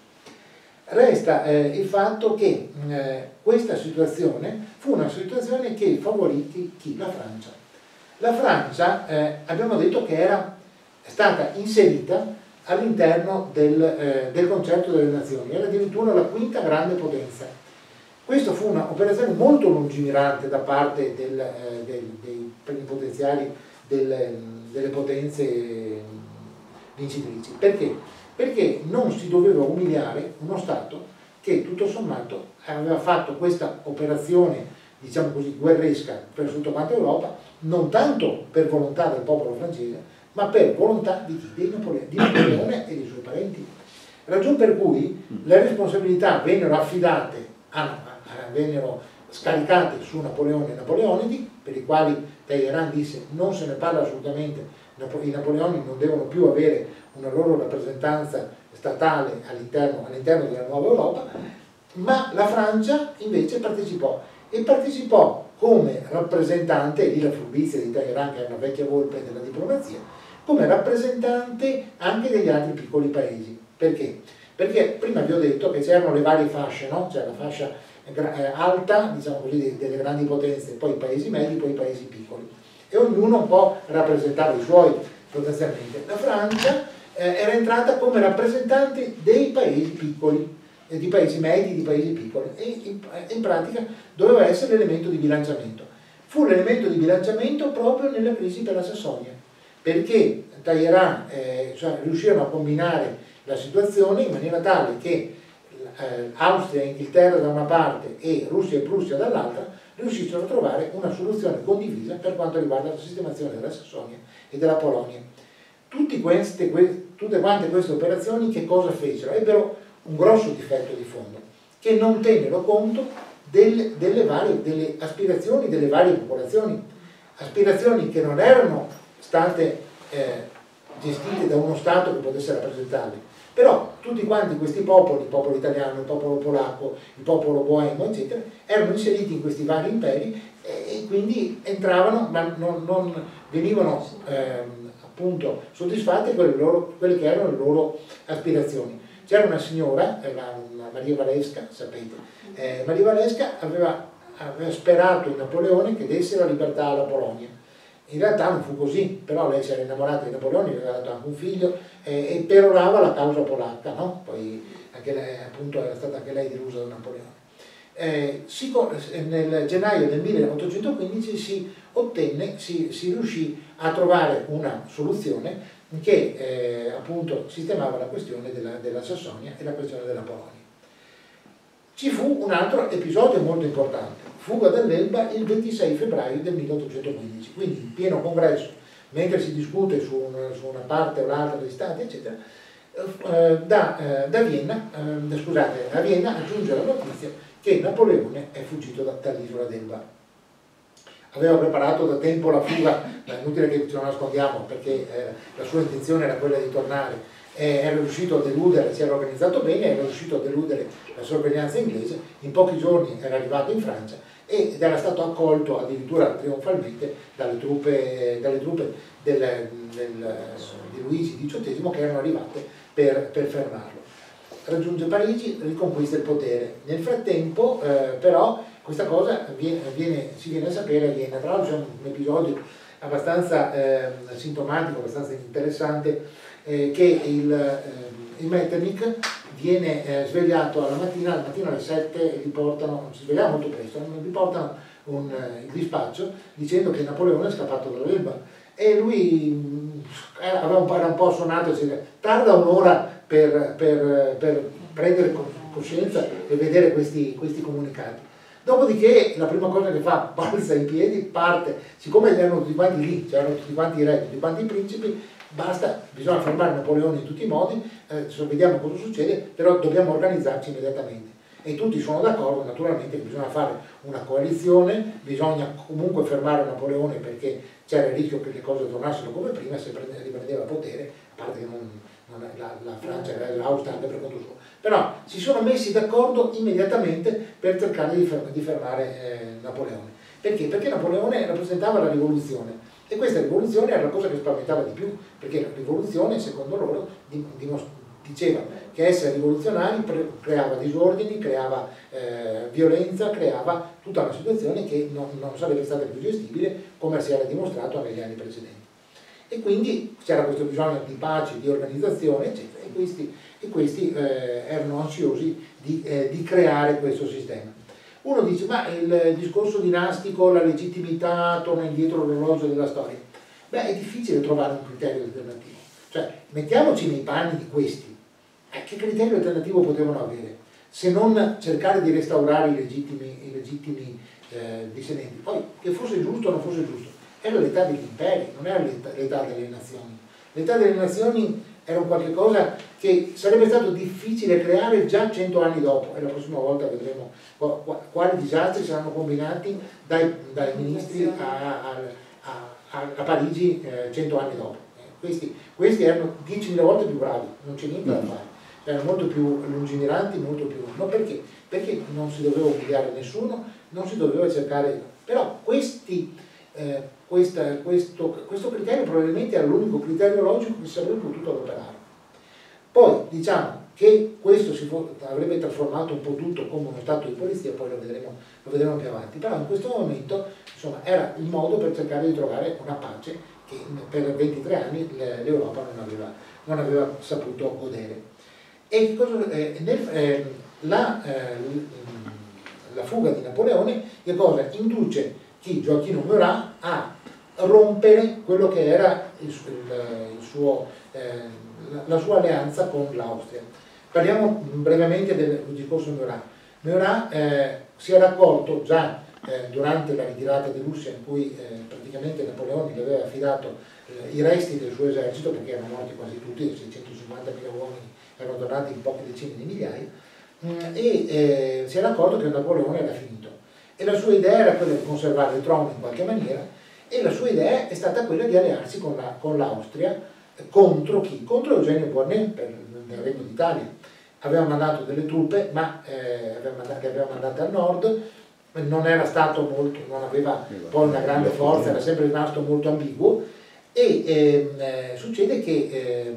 Resta eh, il fatto che eh, questa situazione fu una situazione che favorì chi? chi? La Francia. La Francia, eh, abbiamo detto che era stata inserita all'interno del, eh, del concerto delle nazioni, era addirittura la quinta grande potenza. Questa fu un'operazione molto lungimirante da parte del, eh, del, dei plenipotenziari del, delle potenze vincitrici. Perché? Perché non si doveva umiliare uno Stato che tutto sommato aveva fatto questa operazione, diciamo così, guerresca per tutta quanta Europa, non tanto per volontà del popolo francese, ma per volontà di chi? Di Napoleone, di Napoleone e dei suoi parenti. Ragion per cui le responsabilità vennero affidate, a, a, vennero scaricate su Napoleone e Napoleonidi, per i quali Talleyrand disse non se ne parla assolutamente, i Napoleoni non devono più avere una loro rappresentanza statale all'interno all'interno della nuova Europa, ma la Francia invece partecipò, e partecipò come rappresentante, lì la furbizia di Talleyrand, che è una vecchia volpe della diplomazia, come rappresentante anche degli altri piccoli paesi. Perché? Perché prima vi ho detto che c'erano le varie fasce, no? C'è la fascia alta, diciamo così, delle grandi potenze, poi i paesi medi, poi i paesi piccoli. E ognuno un po' rappresentava i suoi, potenzialmente. La Francia eh, era entrata come rappresentante dei paesi piccoli, eh, di paesi medi, di paesi piccoli, e in, in pratica doveva essere l'elemento di bilanciamento. Fu l'elemento di bilanciamento proprio nella crisi per la Sassonia, perché Talleyrand eh, cioè, riuscirono a combinare la situazione in maniera tale che eh, Austria e Inghilterra da una parte e Russia e Prussia dall'altra riuscissero a trovare una soluzione condivisa per quanto riguarda la sistemazione della Sassonia e della Polonia. Tutti queste, que, tutte quante queste operazioni che cosa fecero? Ebbero un grosso difetto di fondo, che non tennero conto del, delle, varie, delle aspirazioni delle varie popolazioni, aspirazioni che non erano state eh, gestite da uno Stato che potesse rappresentarli, però tutti quanti questi popoli, il popolo italiano, il popolo polacco, il popolo boemo, eccetera, erano inseriti in questi vari imperi e, e quindi entravano, ma non, non venivano ehm, appunto soddisfatte quelle, loro, quelle che erano le loro aspirazioni. C'era una signora, la, una Maria Walewska, sapete, eh, Maria Walewska aveva, aveva sperato in Napoleone che desse la libertà alla Polonia. In realtà non fu così, però lei si era innamorata di Napoleone, gli aveva dato anche un figlio eh, e perorava la causa polacca, no? Poi anche lei, appunto, era stata anche lei delusa da Napoleone. Eh, si, nel gennaio del milleottocentoquindici si ottenne, si, si riuscì a trovare una soluzione che eh, appunto sistemava la questione della, della Sassonia e la questione della Polonia. Ci fu un altro episodio molto importante, fuga dall'Elba il ventisei febbraio del milleottocentoquindici, quindi in pieno congresso, mentre si discute su una, su una parte o l'altra degli stati, eccetera, eh, da, eh, da Vienna, eh, scusate, a Vienna aggiunge la notizia che Napoleone è fuggito da, dall'isola d'Elba. Aveva preparato da tempo la fuga, è inutile che ce lo nascondiamo, perché eh, la sua intenzione era quella di tornare, eh, era riuscito a deludere, si era organizzato bene, era riuscito a deludere la sorveglianza inglese, in pochi giorni era arrivato in Francia ed era stato accolto addirittura trionfalmente dalle truppe, dalle truppe del, del, di Luigi diciottesimo che erano arrivate per, per fermarlo. Raggiunge Parigi, riconquista il potere. Nel frattempo eh, però questa cosa viene, viene, si viene a sapere a Vienna. Tra l'altro c'è un, un episodio abbastanza eh, sintomatico, abbastanza interessante, eh, che il, eh, il Metternich viene eh, svegliato alla mattina, alla mattina alle sette gli portano, si svegliava molto presto, gli portano un, eh, il dispaccio dicendo che Napoleone è scappato dall'Elba e lui mh, aveva un po', era un po' suonato, tarda un'ora per, per, per prendere coscienza e vedere questi, questi comunicati. Dopodiché la prima cosa che fa, balza in piedi, parte, siccome erano tutti quanti lì, c'erano tutti quanti i re, tutti quanti i principi, basta, bisogna fermare Napoleone in tutti i modi, eh, vediamo cosa succede, però dobbiamo organizzarci immediatamente. E tutti sono d'accordo naturalmente che bisogna fare una coalizione, bisogna comunque fermare Napoleone perché c'era il rischio che le cose tornassero come prima se riprendeva il potere, a parte che non, non è, la, la Francia era esausta anche per conto suo. Però si sono messi d'accordo immediatamente per cercare di, fer di fermare eh, Napoleone. Perché? Perché Napoleone rappresentava la rivoluzione e questa rivoluzione era la cosa che spaventava di più, perché la rivoluzione, secondo loro, diceva che essere rivoluzionari creava disordini, creava eh, violenza, creava tutta una situazione che non, non sarebbe stata più gestibile come si era dimostrato negli anni precedenti. E quindi c'era questo bisogno di pace, di organizzazione, eccetera, e questi, e questi eh, erano ansiosi di, eh, di creare questo sistema. Uno dice, ma il discorso dinastico, la legittimità, torna indietro l'orologio della storia. Beh, è difficile trovare un criterio alternativo. Cioè, mettiamoci nei panni di questi. Eh, che criterio alternativo potevano avere? Se non cercare di restaurare i legittimi, i legittimi eh, dissidenti. Poi, che fosse giusto o non fosse giusto, era l'età degli imperi, non era l'età delle nazioni. L'età delle nazioni era un qualche cosa che sarebbe stato difficile creare già cento anni dopo, e la prossima volta vedremo quali disastri saranno combinati dai, dai ministri a, a, a, a Parigi eh, cento anni dopo. Eh, questi, questi erano diecimila volte più bravi, non c'è niente da fare, erano molto più lungimiranti, molto più... No, perché? Perché non si doveva umiliare nessuno, non si doveva cercare... Però questi... Eh, questa, questo, questo criterio probabilmente era l'unico criterio logico che si sarebbe potuto adoperare. Poi diciamo che questo si avrebbe trasformato un po' tutto come uno stato di polizia, poi lo vedremo, lo vedremo più avanti, però in questo momento insomma, era il modo per cercare di trovare una pace che per ventitré anni l'Europa non aveva, non aveva saputo godere. E cosa, eh, nel, eh, la, eh, la fuga di Napoleone che cosa induce chi Gioacchino Murat a rompere quello che era il, il, il suo, eh, la, la sua alleanza con l'Austria. Parliamo brevemente del discorso Murat. Murat eh, si era accorto già eh, durante la ritirata di Russia, in cui eh, praticamente Napoleone gli aveva affidato eh, i resti del suo esercito, perché erano morti quasi tutti, seicentocinquantamila uomini erano tornati in poche decine di migliaia, mh, e eh, si era accorto che Napoleone era finito. E la sua idea era quella di conservare il trono in qualche maniera, e la sua idea è stata quella di allearsi con l'Austria la, contro chi? Contro Eugenio Beauharnais per il Regno d'Italia. Aveva mandato delle truppe, ma eh, aveva mandato, le aveva mandate al nord, non era stato molto, non aveva poi una grande forza, era sempre rimasto molto ambiguo, e eh, succede che eh,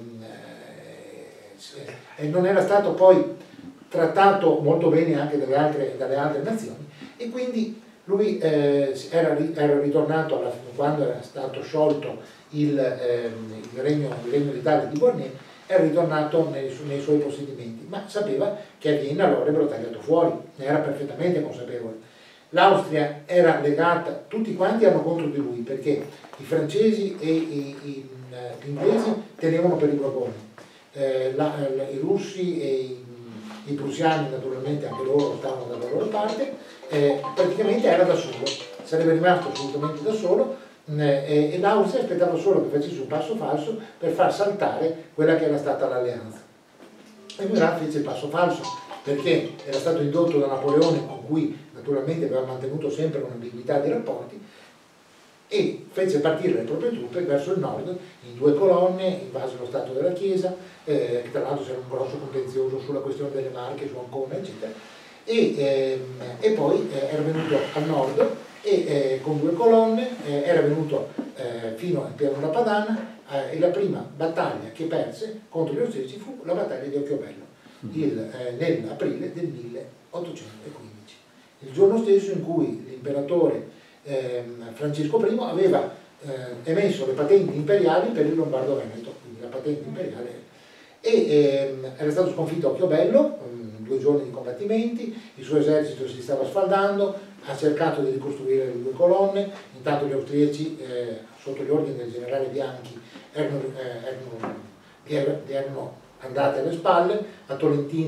eh, non era stato poi trattato molto bene anche dalle altre, dalle altre nazioni, e quindi lui eh, era, era ritornato alla, quando era stato sciolto il, eh, il Regno, Regno d'Italia di Beauharnais, era ritornato nei, nei suoi possedimenti, ma sapeva che a Vienna lo avrebbero tagliato fuori, ne era perfettamente consapevole. L'Austria era legata, tutti quanti erano contro di lui, perché i francesi e i, i, gli inglesi tenevano per i Borboni, eh, la, la, i russi e i, i prussiani naturalmente anche loro stavano dalla loro parte. Eh, praticamente era da solo, sarebbe rimasto assolutamente da solo, eh, e l'Austria aspettava solo che facesse un passo falso per far saltare quella che era stata l'alleanza. E Murat fece il passo falso perché era stato indotto da Napoleone, con cui naturalmente aveva mantenuto sempre un'ambiguità di rapporti, e fece partire le proprie truppe verso il nord in due colonne, invase lo Stato della Chiesa, eh, tra l'altro c'era un grosso contenzioso sulla questione delle Marche, su Ancona, eccetera. E, eh, e poi eh, era venuto al nord e eh, con due colonne eh, era venuto eh, fino al Pianura Padana, eh, e la prima battaglia che perse contro gli austriaci fu la battaglia di Occhiobello eh, nell'aprile del milleottocentoquindici, il giorno stesso in cui l'imperatore eh, Francesco primo aveva eh, emesso le patenti imperiali per il Lombardo Veneto, quindi la patente imperiale, e eh, era stato sconfitto a Occhiobello, due giorni di combattimenti, il suo esercito si stava sfaldando, ha cercato di ricostruire le due colonne, intanto gli austriaci, eh, sotto gli ordini del generale Bianchi, erano, eh, erano, erano andati alle spalle, a Tolentino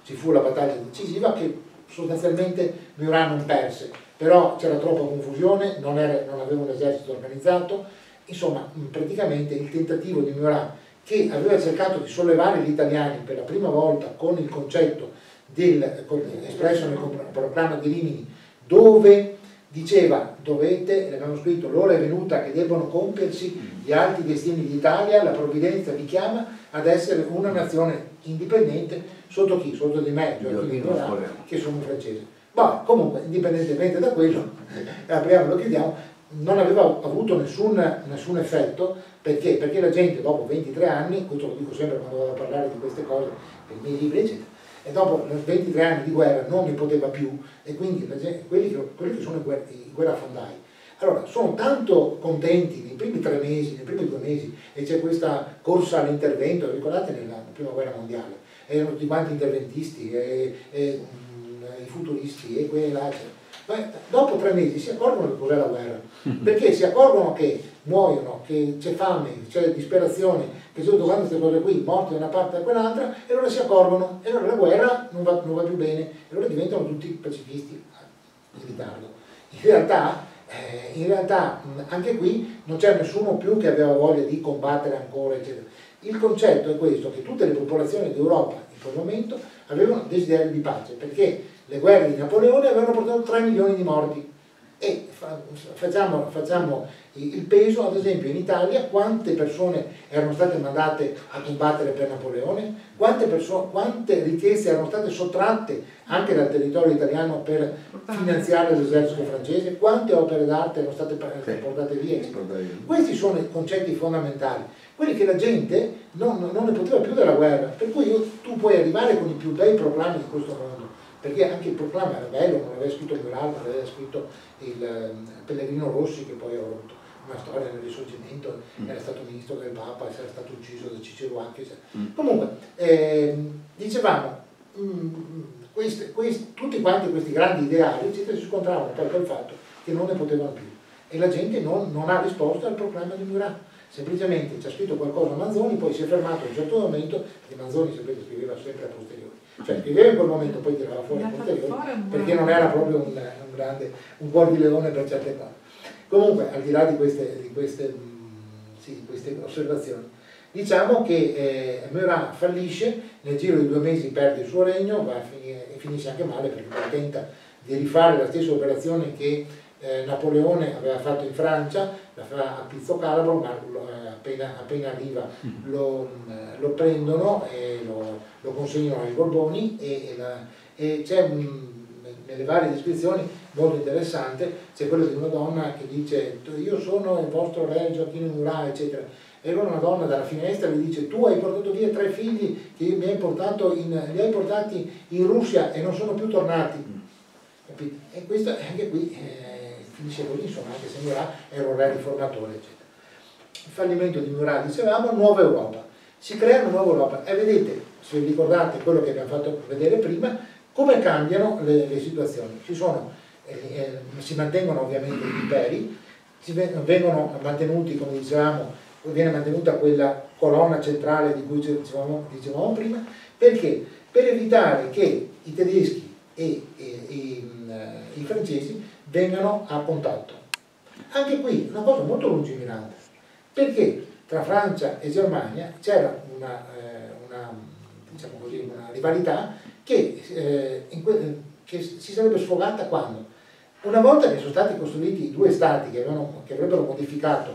ci fu la battaglia decisiva che sostanzialmente Murat non perse, però c'era troppa confusione, non, era, non aveva un esercito organizzato, insomma praticamente il tentativo di Murat, che aveva cercato di sollevare gli italiani per la prima volta con il concetto del, con, espresso nel proclama di Rimini, dove diceva dovete, l'abbiamo scritto, l'ora è venuta che debbono compiersi gli alti destini d'Italia, la provvidenza vi chiama ad essere una nazione indipendente sotto chi? Sotto di me, Gioacchino Murat, che sono francese. Ma comunque, indipendentemente da quello, apriamo e lo chiudiamo, non aveva avuto nessun, nessun effetto, perché? Perché la gente dopo ventitré anni, questo lo dico sempre quando vado a parlare di queste cose, per i miei libri, eccetera, e dopo ventitré anni di guerra non ne poteva più, e quindi la gente, quelli, che, quelli che sono i, guerra, i guerrafondai, allora sono tanto contenti nei primi tre mesi, nei primi due mesi, e c'è questa corsa all'intervento, ricordate nella prima guerra mondiale, erano tutti quanti interventisti, e, e, mh, i futuristi, e quelli là, cioè. Ma dopo tre mesi si accorgono che cos'è la guerra, perché si accorgono che muoiono, che c'è fame, c'è disperazione, che sono trovando queste cose qui, morti da una parte e da quell'altra, e allora si accorgono, e allora la guerra non va, non va più bene, e allora diventano tutti pacifisti in ritardo. In realtà, eh, in realtà anche qui non c'è nessuno più che aveva voglia di combattere ancora, eccetera. Il concetto è questo, che tutte le popolazioni d'Europa in quel momento avevano desiderio di pace, perché le guerre di Napoleone avevano portato tre milioni di morti, e facciamo, facciamo il peso, ad esempio in Italia quante persone erano state mandate a combattere per Napoleone, quante, quante ricchezze erano state sottratte anche dal territorio italiano per finanziare l'esercito francese, quante opere d'arte erano state portate via. Questi sono i concetti fondamentali, quelli che la gente non, non ne poteva più della guerra, per cui io, tu puoi arrivare con i più bei proclami di questo mondo, perché anche il proclama era bello, non aveva scritto Murat, non aveva scritto il eh, Pellegrino Rossi, che poi ha avuto una storia nel Risorgimento, mm. era stato ministro del Papa, era stato ucciso da Cicero anche. Mm. Comunque, eh, dicevamo, mh, queste, queste, tutti quanti questi grandi ideali eccetera, si scontravano poi col fatto che non ne potevano più, e la gente non, non ha risposto al proclama di Murat. Semplicemente ci ha scritto qualcosa Manzoni, poi si è fermato a un certo momento, perché Manzoni sapete scriveva sempre a posteriori, cioè scriveva in quel momento, poi tirava fuori a posteriori, perché non era proprio un, un grande, un cuor di leone per certe cose. Comunque, al di là di queste, di queste, sì, di queste osservazioni, diciamo che eh, Murat fallisce, nel giro di due mesi perde il suo regno, va a finire, e finisce anche male, perché poi tenta di rifare la stessa operazione che Eh, Napoleone aveva fatto in Francia, la fa a Pizzo Calabro, ma lo, eh, appena, appena arriva lo, eh, lo prendono e lo, lo consegnano ai Borboni, e, e, e c'è nelle varie descrizioni molto interessante, c'è quello di una donna che dice io sono il vostro re Gioacchino Murat, eccetera, e allora una donna dalla finestra gli dice tu hai portato via tre figli che mi hai portato in, li hai portati in Russia e non sono più tornati, capite? E questo anche qui eh, finisce così, insomma, anche se Murat era un re riformatore, eccetera. Il fallimento di Murat, dicevamo, nuova Europa. Si crea una nuova Europa, e vedete, se vi ricordate quello che abbiamo fatto vedere prima, come cambiano le, le situazioni. Ci sono, eh, eh, si mantengono ovviamente gli imperi, si vengono mantenuti, come dicevamo, viene mantenuta quella colonna centrale di cui dicevamo, dicevamo prima, perché? Per evitare che i tedeschi e, e, e i, i francesi vengano a contatto. Anche qui una cosa molto lungimirante, perché tra Francia e Germania c'era una, eh, una, diciamo così, una rivalità che, eh, in que che si sarebbe sfogata quando? Una volta che sono stati costruiti i due stati che, avevano, che avrebbero modificato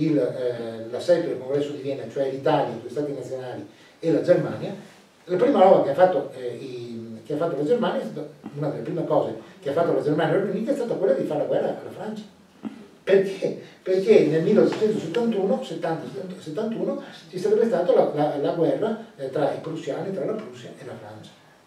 eh, l'assetto del Congresso di Vienna, cioè l'Italia, i due stati nazionali e la Germania, la prima roba che ha fatto eh, i che ha fatto la Germania, è stata, una delle prime cose che ha fatto la Germania e la Repubblica Unita è stata quella di fare la guerra alla Francia. Perché? Perché nel milleottocentosettantuno settantuno ci sarebbe stata la, la, la guerra eh, tra i prussiani, tra la Prussia e la Francia.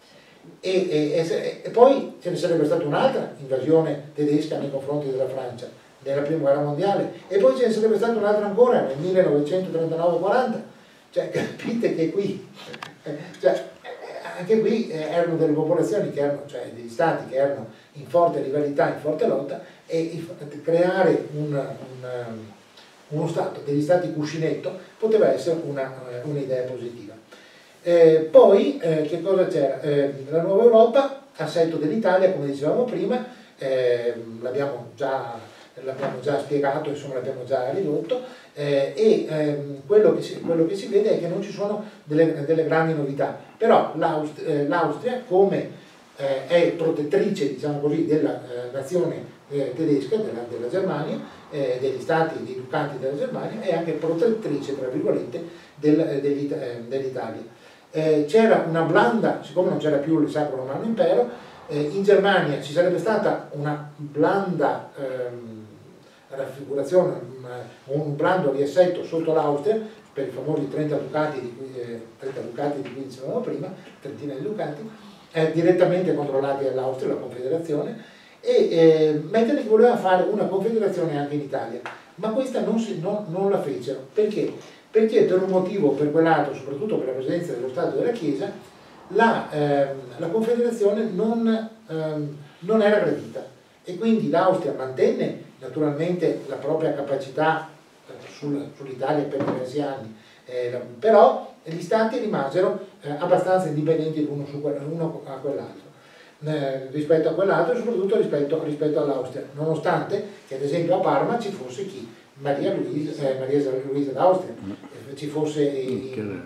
E, e, e, e poi ce ne sarebbe stata un'altra invasione tedesca nei confronti della Francia nella prima guerra mondiale, e poi ce ne sarebbe stata un'altra ancora nel millenovecentotrentanove quaranta. Cioè, capite che qui eh, cioè, anche qui eh, erano delle popolazioni che erano, cioè degli stati che erano in forte rivalità, in forte lotta, e creare un, un, uno stato, degli stati cuscinetto poteva essere un'idea una, un positiva. Eh, poi eh, che cosa c'era? Eh, la nuova Europa, assetto dell'Italia, come dicevamo prima, eh, l'abbiamo già, l'abbiamo già spiegato, insomma l'abbiamo già ridotto, eh, e ehm, quello, che si, quello che si vede è che non ci sono delle, delle grandi novità, però l'Aust- eh, l'Austria come eh, è protettrice, diciamo così, della eh, nazione eh, tedesca, della, della Germania, eh, degli stati, dei ducati della Germania, è anche protettrice, tra virgolette, del, eh, dell'Italia. Eh, c'era una blanda, siccome non c'era più il Sacro Romano Impero, eh, in Germania ci sarebbe stata una blanda ehm, raffigurazione, un, un blando riassetto sotto l'Austria, per i famosi trenta ducati di cui, eh, trenta ducati di cui dicevamo prima, trentina di ducati, eh, direttamente controllati dall'Austria, la Confederazione, e eh, Metternich voleva fare una confederazione anche in Italia, ma questa non, si, non, non la fecero. Perché? Perché per un motivo o per quell'altro, soprattutto per la presenza dello Stato e della Chiesa, la, eh, la confederazione non, ehm, non era gradita, e quindi l'Austria mantenne naturalmente la propria capacità sul, sull'Italia per diversi anni, eh, però gli stati rimasero eh, abbastanza indipendenti l'uno uno a quell'altro, eh, rispetto a quell'altro e soprattutto rispetto, rispetto all'Austria, nonostante che ad esempio a Parma ci fosse chi? Maria Luisa, eh, Maria Luisa d'Austria, eh, ci fosse in,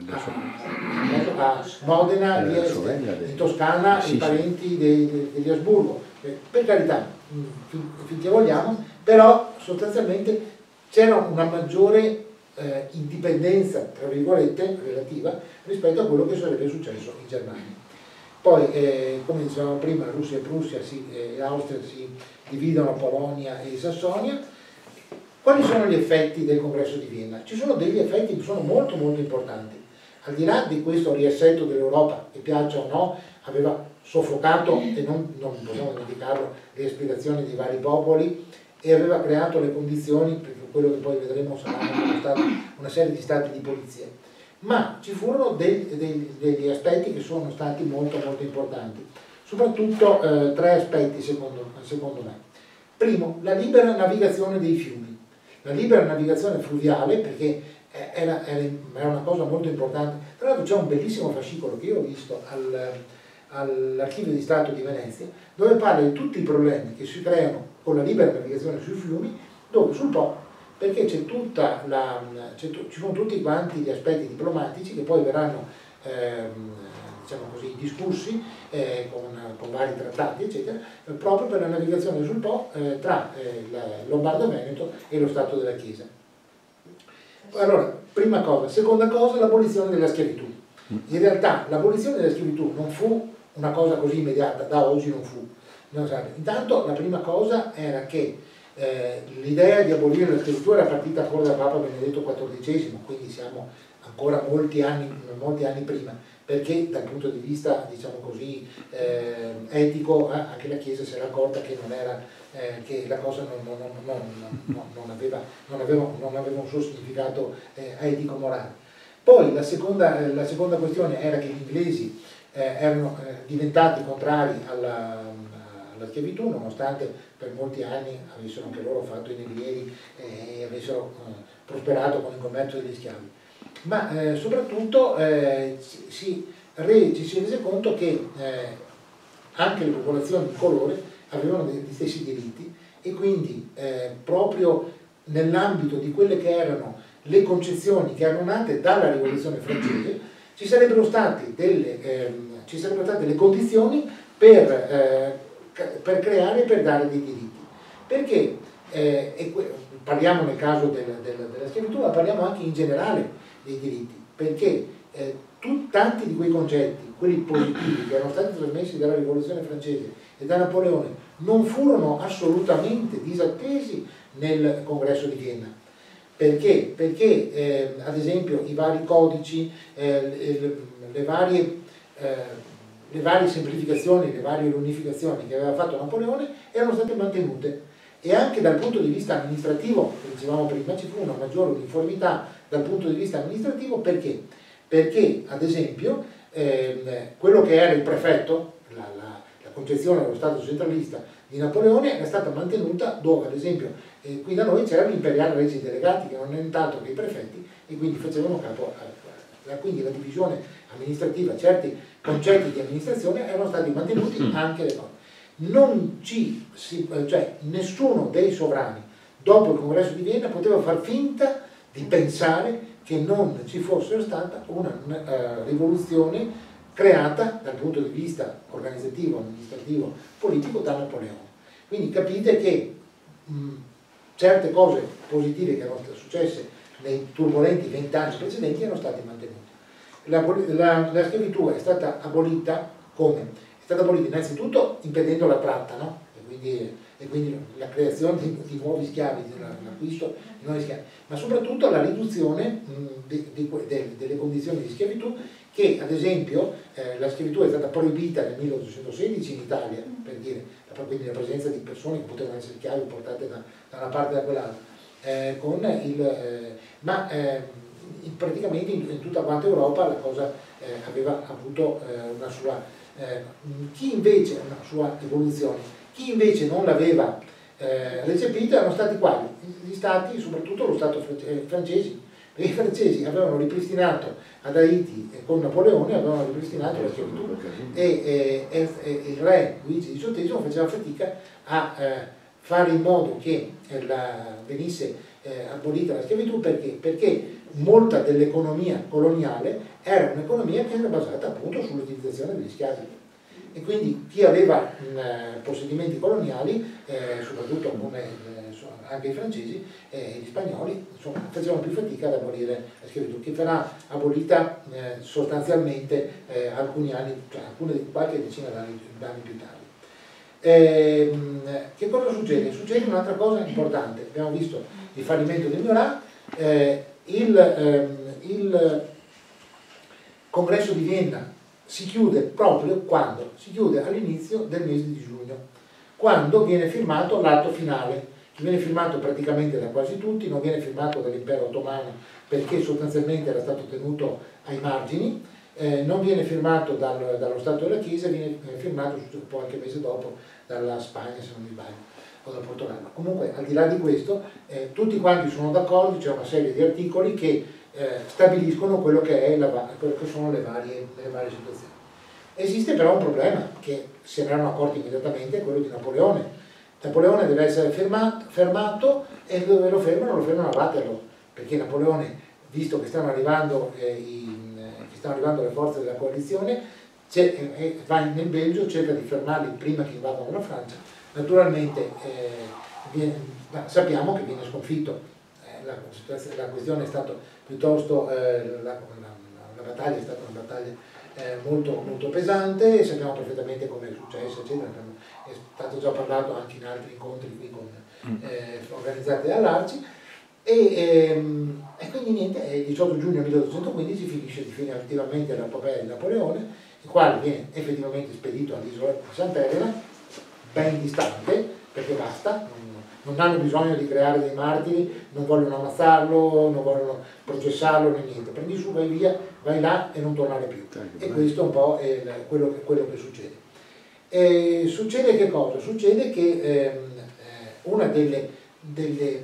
a, a Modena, di Este, in Toscana i parenti dei, degli Asburgo, eh, per carità, fin, finché vogliamo, però sostanzialmente c'era una maggiore eh, indipendenza, tra virgolette, relativa rispetto a quello che sarebbe successo in Germania. Poi, eh, come dicevamo prima, Russia e Prussia si, e eh, Austria si dividono Polonia e Sassonia. Quali sono gli effetti del Congresso di Vienna? Ci sono degli effetti che sono molto molto importanti. Al di là di questo riassetto dell'Europa, che piaccia o no, aveva soffocato, e non, non possiamo dimenticarlo, le aspirazioni dei vari popoli, e aveva creato le condizioni, perché quello che poi vedremo saranno una serie di stati di polizia. Ma ci furono dei, dei, degli aspetti che sono stati molto molto importanti, soprattutto eh, tre aspetti secondo, secondo me. Primo, la libera navigazione dei fiumi. La libera navigazione fluviale, perché era, era, era una cosa molto importante. Tra l'altro c'è un bellissimo fascicolo che io ho visto al, all'Archivio di Stato di Venezia, dove parla di tutti i problemi che si creano con la libera navigazione sui fiumi, dove sul Po, perché c'è tutta la, c'è tu, ci sono tutti quanti gli aspetti diplomatici che poi verranno ehm, diciamo così, discussi eh, con, con vari trattati, eccetera, eh, proprio per la navigazione sul Po eh, tra eh, Lombardo-Veneto e lo Stato della Chiesa. Allora, prima cosa. Seconda cosa, l'abolizione della schiavitù. In realtà l'abolizione della schiavitù non fu una cosa così immediata, da oggi non fu. Intanto la prima cosa era che eh, l'idea di abolire la schiavitù era partita ancora da Papa Benedetto quattordicesimo, quindi siamo ancora molti anni, molti anni prima, perché dal punto di vista, diciamo così, eh, etico, eh, anche la Chiesa si era accorta che, non era, eh, che la cosa non, non, non, non, non, aveva, non, aveva, non aveva un suo significato eh, etico-morale. Poi la seconda, la seconda questione era che gli inglesi eh, erano eh, diventati contrari alla, alla schiavitù, nonostante per molti anni avessero anche loro fatto i navighieri e avessero eh, prosperato con il commercio degli schiavi. Ma eh, soprattutto eh, si, re, ci si è rese conto che eh, anche le popolazioni di colore avevano gli stessi diritti, e quindi eh, proprio nell'ambito di quelle che erano le concezioni che erano nate dalla rivoluzione francese ci sarebbero stati delle, eh, ci sarebbero state delle condizioni per, eh, per creare e per dare dei diritti. Perché eh, e parliamo nel caso della, della, della schiavitù, ma parliamo anche in generale dei diritti, perché eh, tu, tanti di quei concetti, quelli positivi che erano stati trasmessi dalla rivoluzione francese e da Napoleone, non furono assolutamente disattesi nel Congresso di Vienna. Perché? Perché eh, ad esempio i vari codici, eh, le, le, varie, eh, le varie semplificazioni, le varie unificazioni che aveva fatto Napoleone erano state mantenute, e anche dal punto di vista amministrativo, come dicevamo prima, ci fu una maggiore uniformità dal punto di vista amministrativo. Perché? Perché ad esempio eh, quello che era il prefetto, la, la, la concezione dello Stato centralista di Napoleone era stata mantenuta, dove ad esempio eh, qui da noi c'era l'imperiale regi delegati, che non è nient'altro che i prefetti, e quindi facevano capo a, a, quindi la divisione amministrativa, certi concetti di amministrazione erano stati mantenuti anche le cose. Non ci si, cioè nessuno dei sovrani dopo il congresso di Vienna poteva far finta di pensare che non ci fosse stata una uh, rivoluzione creata dal punto di vista organizzativo, amministrativo, politico da Napoleone. Quindi capite che mh, certe cose positive che erano successe nei turbolenti vent'anni precedenti erano state mantenute. La, la, la schiavitù è stata abolita come? È stata abolita innanzitutto impedendo la tratta, no? E quindi, e quindi la creazione di, di nuovi schiavi, l'acquisto di nuovi schiavi, ma soprattutto la riduzione mh, di, di, de, delle condizioni di schiavitù, che ad esempio eh, la schiavitù è stata proibita nel milleottocentosedici in Italia, per dire, quindi la presenza di persone che potevano essere schiavi portate da, da una parte e da quell'altra, eh, con il, eh, ma eh, in, praticamente in, in tutta quanta Europa la cosa eh, aveva avuto eh, una sua, eh, chi invece, una sua evoluzione, chi invece non l'aveva eh, recepita erano stati quali? Gli stati, soprattutto lo Stato francese. I francesi avevano ripristinato ad Haiti eh, con Napoleone, avevano ripristinato la schiavitù e, e, e il re Luigi diciottesimo faceva fatica a eh, fare in modo che eh, la, venisse eh, abolita la schiavitù. Perché? Perché molta dell'economia coloniale era un'economia che era basata appunto sull'utilizzazione degli schiavi. E quindi chi aveva mh, possedimenti coloniali, eh, soprattutto come eh, anche i francesi e eh, gli spagnoli, insomma, facevano più fatica ad abolire la schiavitù, che verrà abolita eh, sostanzialmente eh, alcuni anni, cioè alcune di qualche decina d'anni più tardi. Eh, che cosa succede? Succede un'altra cosa importante. Abbiamo visto il fallimento del Murat, eh, il, ehm, il congresso di Vienna si chiude proprio quando? Si chiude all'inizio del mese di giugno, quando viene firmato l'atto finale, che viene firmato praticamente da quasi tutti, non viene firmato dall'impero ottomano perché sostanzialmente era stato tenuto ai margini, eh, non viene firmato dal, dallo Stato della Chiesa, viene firmato qualche mese dopo dalla Spagna, se non mi sbaglio, o dal Portogallo. Comunque, al di là di questo, eh, tutti quanti sono d'accordo, c'è una serie di articoli che Eh, stabiliscono quello che, è la, quello che sono le varie, le varie situazioni. Esiste però un problema che se ne erano accorti immediatamente, quello di Napoleone. Napoleone deve essere fermato, fermato e dove lo fermano? Lo fermano a Waterloo, perché Napoleone, visto che stanno arrivando, eh, in, eh, che stanno arrivando le forze della coalizione, eh, va nel Belgio, cerca di fermarli prima che invadano la Francia. Naturalmente eh, viene, sappiamo che viene sconfitto. La, la questione è stata piuttosto, eh, la, la, la battaglia è stata una battaglia eh, molto, molto pesante, sappiamo perfettamente come è successo, eccetera. È stato già parlato anche in altri incontri qui con, eh, organizzati dall'Arci e, ehm, e quindi niente, il diciotto giugno milleottocentoquindici finisce definitivamente l'epopea di Napoleone, il quale viene effettivamente spedito all'isola di Sant'Elena, ben distante, perché basta. Non hanno bisogno di creare dei martiri, non vogliono ammazzarlo, non vogliono processarlo né niente. Prendi su, vai via, vai là e non tornare più. E questo è un po' è quello, che, quello che succede. E succede che cosa? Succede che ehm, una delle, delle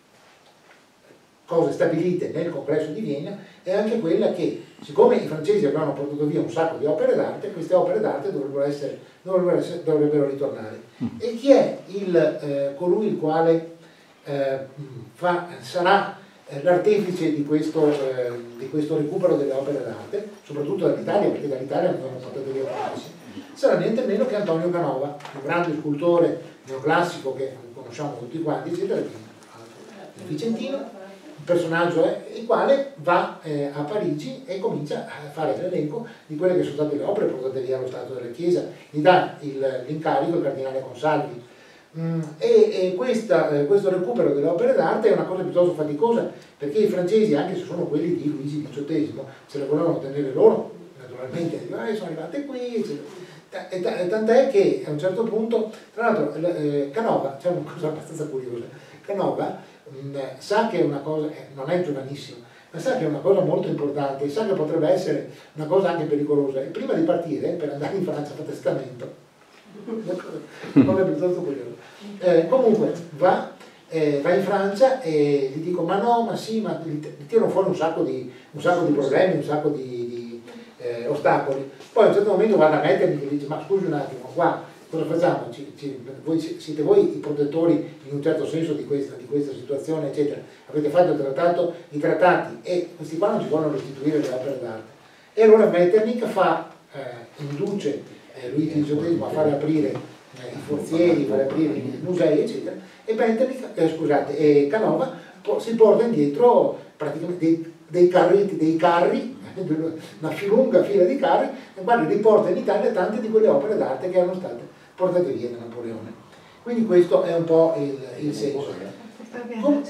cose stabilite nel congresso di Vienna è anche quella che, siccome i francesi avevano portato via un sacco di opere d'arte, queste opere d'arte dovrebbero, essere, dovrebbero, essere, dovrebbero ritornare. E chi è il, eh, colui il quale eh, fa, sarà eh, l'artefice di, eh, di questo recupero delle opere d'arte, soprattutto dall'Italia, perché dall'Italia non sono portate via tantissime? Sarà niente meno che Antonio Canova, un grande scultore neoclassico che conosciamo tutti quanti, eccetera, il vicentino, un personaggio eh, il quale va eh, a Parigi e comincia a fare l'elenco di quelle che sono state le opere portate via allo Stato della Chiesa, gli dà l'incarico il cardinale Consalvi. Mm, e e questa, eh, questo recupero delle opere d'arte è una cosa piuttosto faticosa, perché i francesi, anche se sono quelli di Luigi diciottesimo, se le volevano ottenere loro, naturalmente, dicono, eh, sono arrivate qui, eccetera. E tant'è che a un certo punto, tra l'altro, eh, Canova, c'è una cosa abbastanza curiosa, Canova mh, sa che è una cosa, eh, non è giovanissimo, ma sa che è una cosa molto importante, sa che potrebbe essere una cosa anche pericolosa, e prima di partire, per andare in Francia, fa testamento. Non è piuttosto curioso. Eh, comunque, va, eh, va in Francia e gli dico, ma no, ma sì, ma gli tirano fuori un sacco di, un sacco di problemi, un sacco di, di eh, ostacoli. Poi a un certo momento guarda Metternich e dice: ma scusi un attimo, qua cosa facciamo? Ci, ci, voi, siete voi i protettori in un certo senso di questa, di questa situazione, eccetera. Avete fatto il trattato, i trattati e questi qua non ci vogliono restituire le opere d'arte. E allora Metternich fa, eh, induce eh, Luigi diciottesimo a fare aprire eh, i forzieri, fare aprire i musei, eccetera, e Metternich, eh, scusate, e Canova po si porta indietro praticamente dei, dei carretti, dei carri, una lunga fila di carri, e poi riporta in Italia tante di quelle opere d'arte che erano state portate via da Napoleone. Quindi questo è un po' il, il senso. Com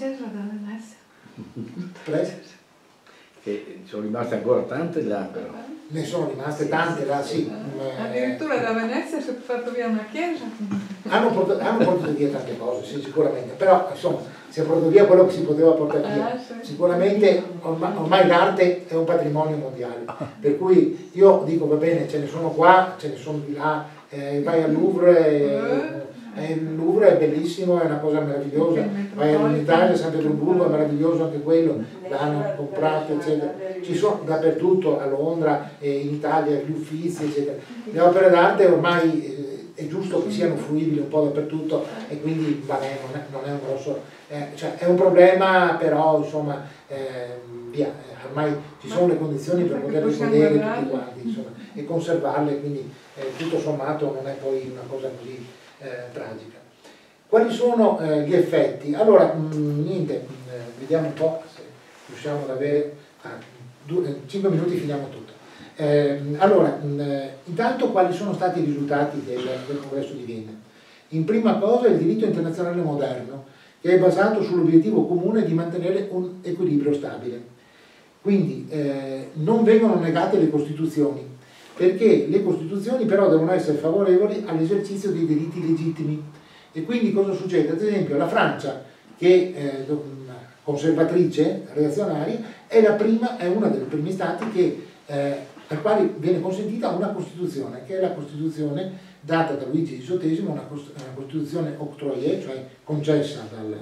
Che sono rimaste ancora tante là, però. Ne sono rimaste tante là, sì. Addirittura da Venezia si è portato via una chiesa. Hanno portato, hanno portato via tante cose, sì, sicuramente, però insomma si è portato via quello che si poteva portare via. Sicuramente ormai, ormai l'arte è un patrimonio mondiale, per cui io dico va bene, ce ne sono qua, ce ne sono di là, eh, vai al Louvre, eh, eh, il Louvre è bellissimo, è una cosa meravigliosa, vai all'Italia, San Pietroburgo è meraviglioso anche quello, l'hanno comprato, eccetera. Ci sono dappertutto, a Londra, eh, in Italia, gli Uffizi, eccetera. Le opere d'arte ormai eh, è giusto che siano fruibili un po' dappertutto e quindi vabbè, non, è, non è un grosso, eh, cioè è un problema, però insomma eh, via, ormai ci sono le condizioni per poterle godere tutti quanti, insomma, e conservarle, quindi eh, tutto sommato non è poi una cosa così eh, tragica. Quali sono eh, gli effetti? Allora, mh, niente, mh, vediamo un po' se riusciamo ad avere, ah, cinque minuti finiamo tutto. Eh, allora, mh, intanto quali sono stati i risultati del, del Congresso di Vienna? In prima cosa il diritto internazionale moderno, che è basato sull'obiettivo comune di mantenere un equilibrio stabile. Quindi eh, non vengono negate le Costituzioni, perché le Costituzioni però devono essere favorevoli all'esercizio dei diritti legittimi. E quindi cosa succede? Ad esempio la Francia, che è conservatrice, reazionaria, è, la prima, è una dei primi stati che, eh, al quale viene consentita una Costituzione, che è la Costituzione data da Luigi diciottesimo, una, una Costituzione octroyée, cioè concessa dal,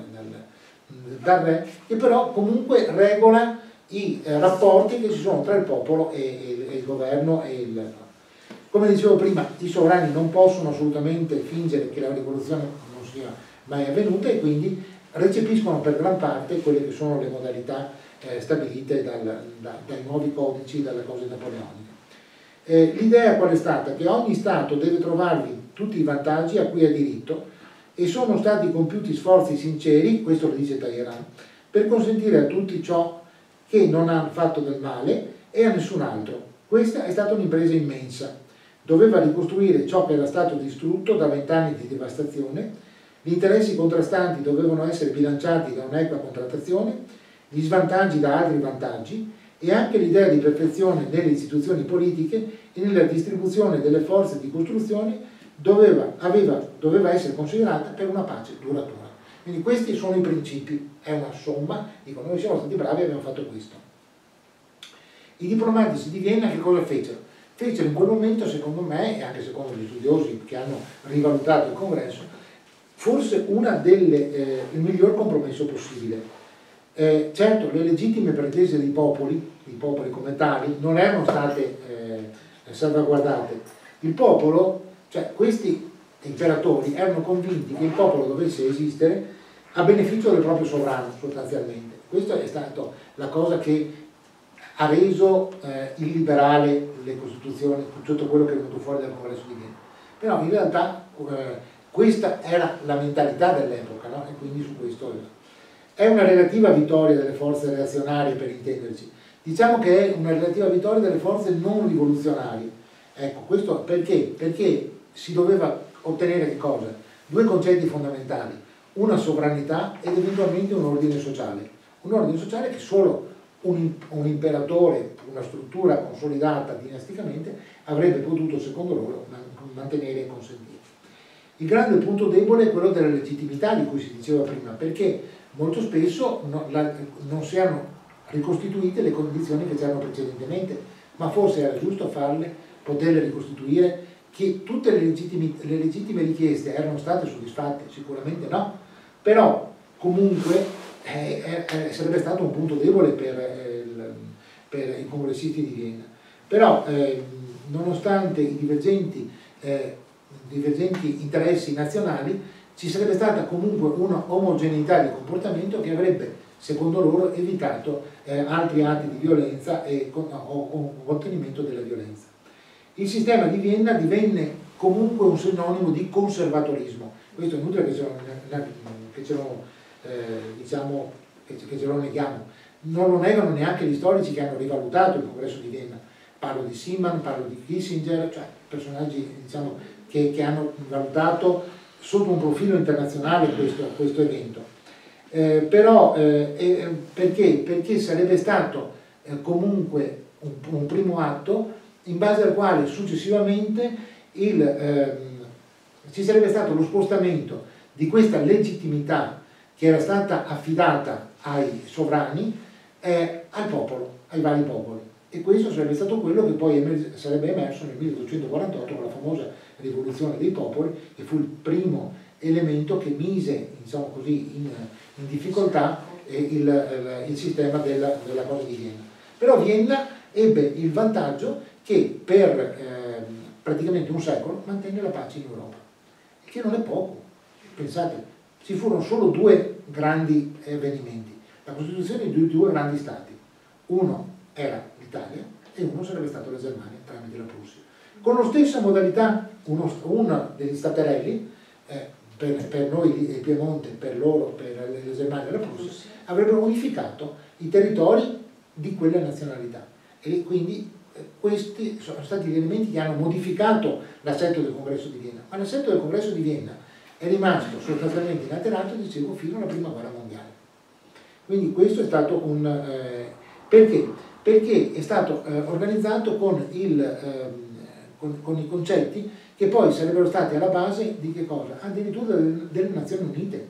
dal, dal re, che però comunque regola i eh, rapporti che ci sono tra il popolo e, e, e il governo e il... Come dicevo prima, i sovrani non possono assolutamente fingere che la rivoluzione non sia mai avvenuta e quindi recepiscono per gran parte quelle che sono le modalità eh, stabilite dal, da, dai nuovi codici, dalle cose napoleoniche. Eh, L'idea qual è stata? Che ogni Stato deve trovarvi tutti i vantaggi a cui ha diritto e sono stati compiuti sforzi sinceri, questo lo dice Talleyrand, per consentire a tutti ciò che non ha fatto del male e a nessun altro. Questa è stata un'impresa immensa. Doveva ricostruire ciò che era stato distrutto da vent'anni di devastazione, gli interessi contrastanti dovevano essere bilanciati da un'equa contrattazione, gli svantaggi da altri vantaggi e anche l'idea di perfezione nelle istituzioni politiche e nella distribuzione delle forze di costruzione doveva, aveva, doveva essere considerata per una pace duratura. Quindi questi sono i principi, è una somma, dico noi siamo stati bravi e abbiamo fatto questo. I diplomatici di Vienna che cosa fecero? Fecero in quel momento, secondo me, e anche secondo gli studiosi che hanno rivalutato il congresso, forse una delle, eh, il miglior compromesso possibile. Eh, certo, le legittime pretese dei popoli, i popoli come tali, non erano state eh, salvaguardate. Il popolo, cioè questi imperatori, erano convinti che il popolo dovesse esistere a beneficio del proprio sovrano, sostanzialmente. Questa è stata la cosa che ha reso eh, illiberale le Costituzioni, tutto quello che è venuto fuori dal Congresso di Vienna. Però in realtà eh, questa era la mentalità dell'epoca, no? E quindi su questo è una relativa vittoria delle forze reazionarie, per intenderci. Diciamo che è una relativa vittoria delle forze non rivoluzionarie. Ecco, questo perché? Perché si doveva ottenere che cosa? Due concetti fondamentali, una sovranità ed eventualmente un ordine sociale. Un ordine sociale che solo un, un imperatore, una struttura consolidata dinasticamente, avrebbe potuto, secondo loro, mantenere e consentire. Il grande punto debole è quello della legittimità di cui si diceva prima, perché molto spesso no, la, non si erano ricostituite le condizioni che c'erano precedentemente, ma forse era giusto farle, poterle ricostituire, che tutte le legittime, le legittime richieste erano state soddisfatte, sicuramente no, però comunque eh, eh, sarebbe stato un punto debole per, eh, il, per i congressisti di Vienna. Però eh, nonostante i divergenti, eh, divergenti interessi nazionali, ci sarebbe stata comunque una omogeneità di comportamento che avrebbe, secondo loro, evitato eh, altri atti di violenza e con, o, o contenimento della violenza. Il sistema di Vienna divenne comunque un sinonimo di conservatorismo. Questo è inutile che ce lo, che ce lo, eh, diciamo, che ce lo neghiamo. Non lo negano neanche gli storici che hanno rivalutato il congresso di Vienna. Parlo di Siemann, parlo di Kissinger, cioè personaggi, diciamo, che, che hanno valutato sotto un profilo internazionale questo, questo evento. Eh, però eh, eh, perché? Perché sarebbe stato eh, comunque un, un primo atto in base al quale successivamente il, ehm, ci sarebbe stato lo spostamento di questa legittimità che era stata affidata ai sovrani eh, al popolo, ai vari popoli. E questo sarebbe stato quello che poi emer sarebbe emerso nel milleottocentoquarantotto con la famosa rivoluzione dei popoli, che fu il primo elemento che mise, diciamo così, in, in difficoltà eh, il, il, il sistema della, della cosa di Vienna. Però Vienna ebbe il vantaggio che per eh, praticamente un secolo mantenne la pace in Europa, che non è poco. Pensate, ci furono solo due grandi avvenimenti, la costituzione di due grandi stati, uno era l'Italia e uno sarebbe stato la Germania tramite la Prussia. Con la stessa modalità, uno, uno degli staterelli, eh, per, per noi il Piemonte, per loro, per la Germania e la Prussia, avrebbero unificato i territori di quella nazionalità. E quindi eh, questi sono stati gli elementi che hanno modificato l'assetto del Congresso di Vienna. Ma l'assetto del Congresso di Vienna è rimasto sostanzialmente inalterato, dicevo, fino alla Prima Guerra Mondiale. Quindi questo è stato un... Eh, perché? Perché è stato eh, organizzato con, il, eh, con, con i concetti che poi sarebbero stati alla base di che cosa? Addirittura delle, delle Nazioni Unite,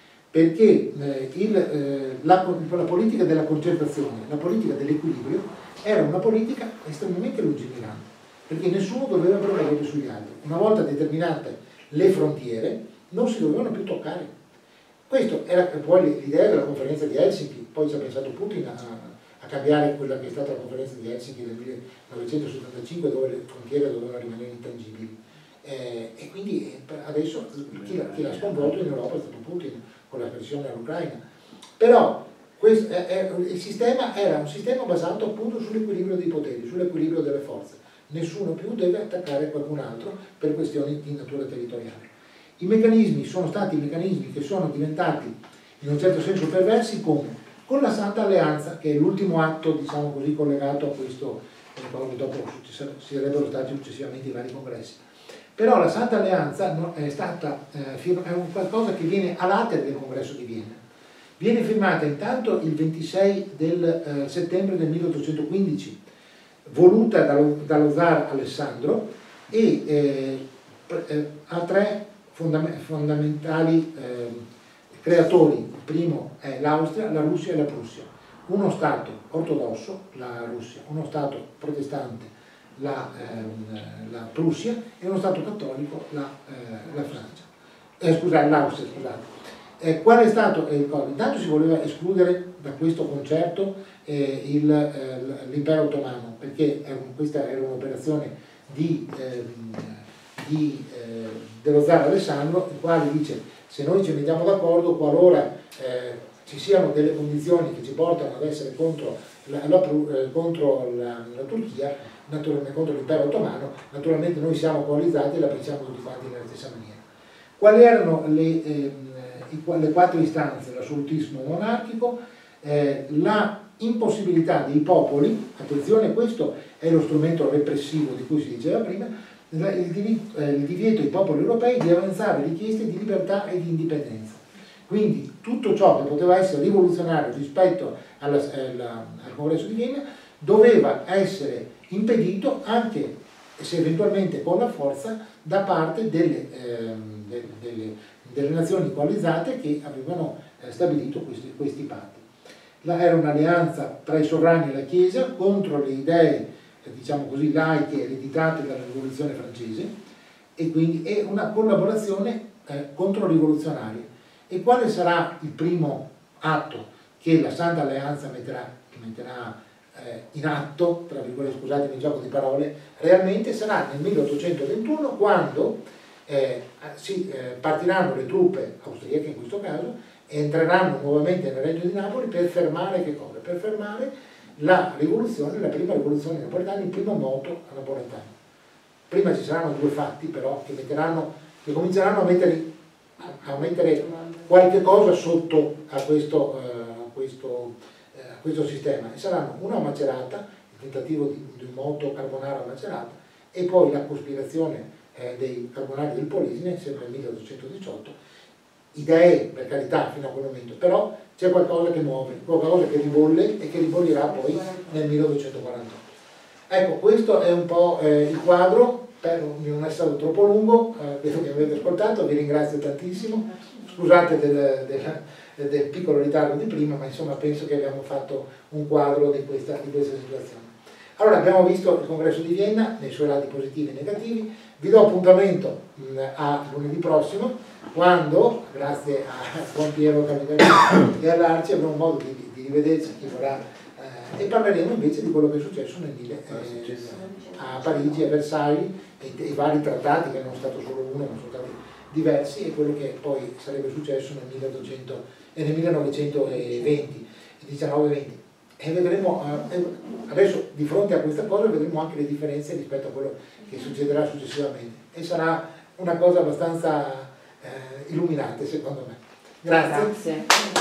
perché eh, il, eh, la, la politica della concertazione, la politica dell'equilibrio era una politica estremamente lungimirante, perché nessuno doveva prevalere sugli altri. Una volta determinate le frontiere non si dovevano più toccare. Questa era poi l'idea della conferenza di Helsinki, poi ci ha pensato Putin a, a cambiare quella che è stata la conferenza di Helsinki del millenovecentosettantacinque, dove le frontiere dovevano rimanere intangibili. Eh, e quindi adesso chi l'ha sconvolto in Europa è stato Putin con l'aggressione all'Ucraina. Però questo, è, è, il sistema era un sistema basato appunto sull'equilibrio dei poteri, sull'equilibrio delle forze. Nessuno più deve attaccare qualcun altro per questioni di natura territoriale. I meccanismi sono stati meccanismi che sono diventati in un certo senso perversi come? Con la Santa Alleanza, che è l'ultimo atto, diciamo così, collegato a questo, eh, poi dopo ci sarebbero stati successivamente i vari congressi. Però la Santa Alleanza è stata eh, è un qualcosa che viene a latere del congresso di Vienna. Viene firmata intanto il ventisei del, eh, settembre del milleottocentoquindici, voluta dallo, dallo zar Alessandro, e eh, eh, ha tre fondam fondamentali eh, creatori. Il primo è l'Austria, la Russia e la Prussia. Uno Stato ortodosso, la Russia, uno Stato protestante, la, ehm, la Prussia, e uno Stato cattolico, la, eh, la Francia. Eh, scusate, l'Austria, scusate. Eh, qual è stato il cosa? Intanto si voleva escludere da questo concerto eh, l'impero eh, ottomano, perché era, questa era un'operazione di, ehm, di, eh, dello zar Alessandro, il quale dice: se noi ci mettiamo d'accordo, qualora eh, ci siano delle condizioni che ci portano ad essere contro la, la, eh, contro la, la Turchia, naturalmente contro l'impero ottomano, naturalmente noi siamo coalizzati e la pensiamo tutti quanti nella stessa maniera. Quali erano le, eh, le quattro istanze? L'assolutismo monarchico, eh, la impossibilità dei popoli, attenzione, questo è lo strumento repressivo di cui si diceva prima, il, diritto, eh, il divieto ai popoli europei di avanzare richieste di libertà e di indipendenza. Quindi tutto ciò che poteva essere rivoluzionario rispetto alla, alla, al congresso di Vienna doveva essere impedito, anche se eventualmente con la forza, da parte delle, eh, delle, delle, delle nazioni coalizzate che avevano eh, stabilito questi, questi patti. La, era un'alleanza tra i sovrani e la Chiesa contro le idee, eh, diciamo così, laiche ereditate dalla rivoluzione francese, e quindi è una collaborazione eh, controrivoluzionaria. E quale sarà il primo atto che la Santa Alleanza metterà, metterà eh, in atto, tra virgolette, scusatemi il gioco di parole, realmente sarà nel milleottocentoventuno quando eh, si eh, partiranno le truppe austriache in questo caso e entreranno nuovamente nel Regno di Napoli per fermare che cosa? Per fermare la rivoluzione, la prima rivoluzione napoletana, il primo moto napoletano. Prima ci saranno due fatti però che, metteranno, che cominceranno a mettere, a mettere qualche cosa sotto a questo, eh, a questo, eh, a questo sistema, e saranno una macerata, il tentativo di, di un moto carbonara a Macerata, e poi la cospirazione eh, dei carbonari del Polesine, sempre nel milleottocentodiciotto, idee per carità fino a quel momento, però c'è qualcosa che muove, qualcosa che ribolle e che ribollirà poi nel milleottocentoquarantotto. Ecco, questo è un po' eh, il quadro, spero di non essere stato troppo lungo, eh, vedo che mi avete ascoltato, vi ringrazio tantissimo, scusate del, del, del piccolo ritardo di prima, ma insomma penso che abbiamo fatto un quadro di questa, di questa situazione. Allora, abbiamo visto il congresso di Vienna nei suoi lati positivi e negativi, vi do appuntamento mh, a lunedì prossimo, quando, grazie a Juan Piero Capitani e all'Arci, avremo modo di, di rivederci, chi vorrà, eh, e parleremo invece di quello che è successo nel, eh, a Parigi, a Versailles, e i vari trattati, che non è stato solo uno, ma sono stati diversi, e quello che poi sarebbe successo nel, milleottocento, eh, nel millenovecentoventi, diciannove venti. E vedremo, eh, adesso di fronte a questa cosa vedremo anche le differenze rispetto a quello che succederà successivamente, e sarà una cosa abbastanza eh, illuminante secondo me. Grazie. Grazie.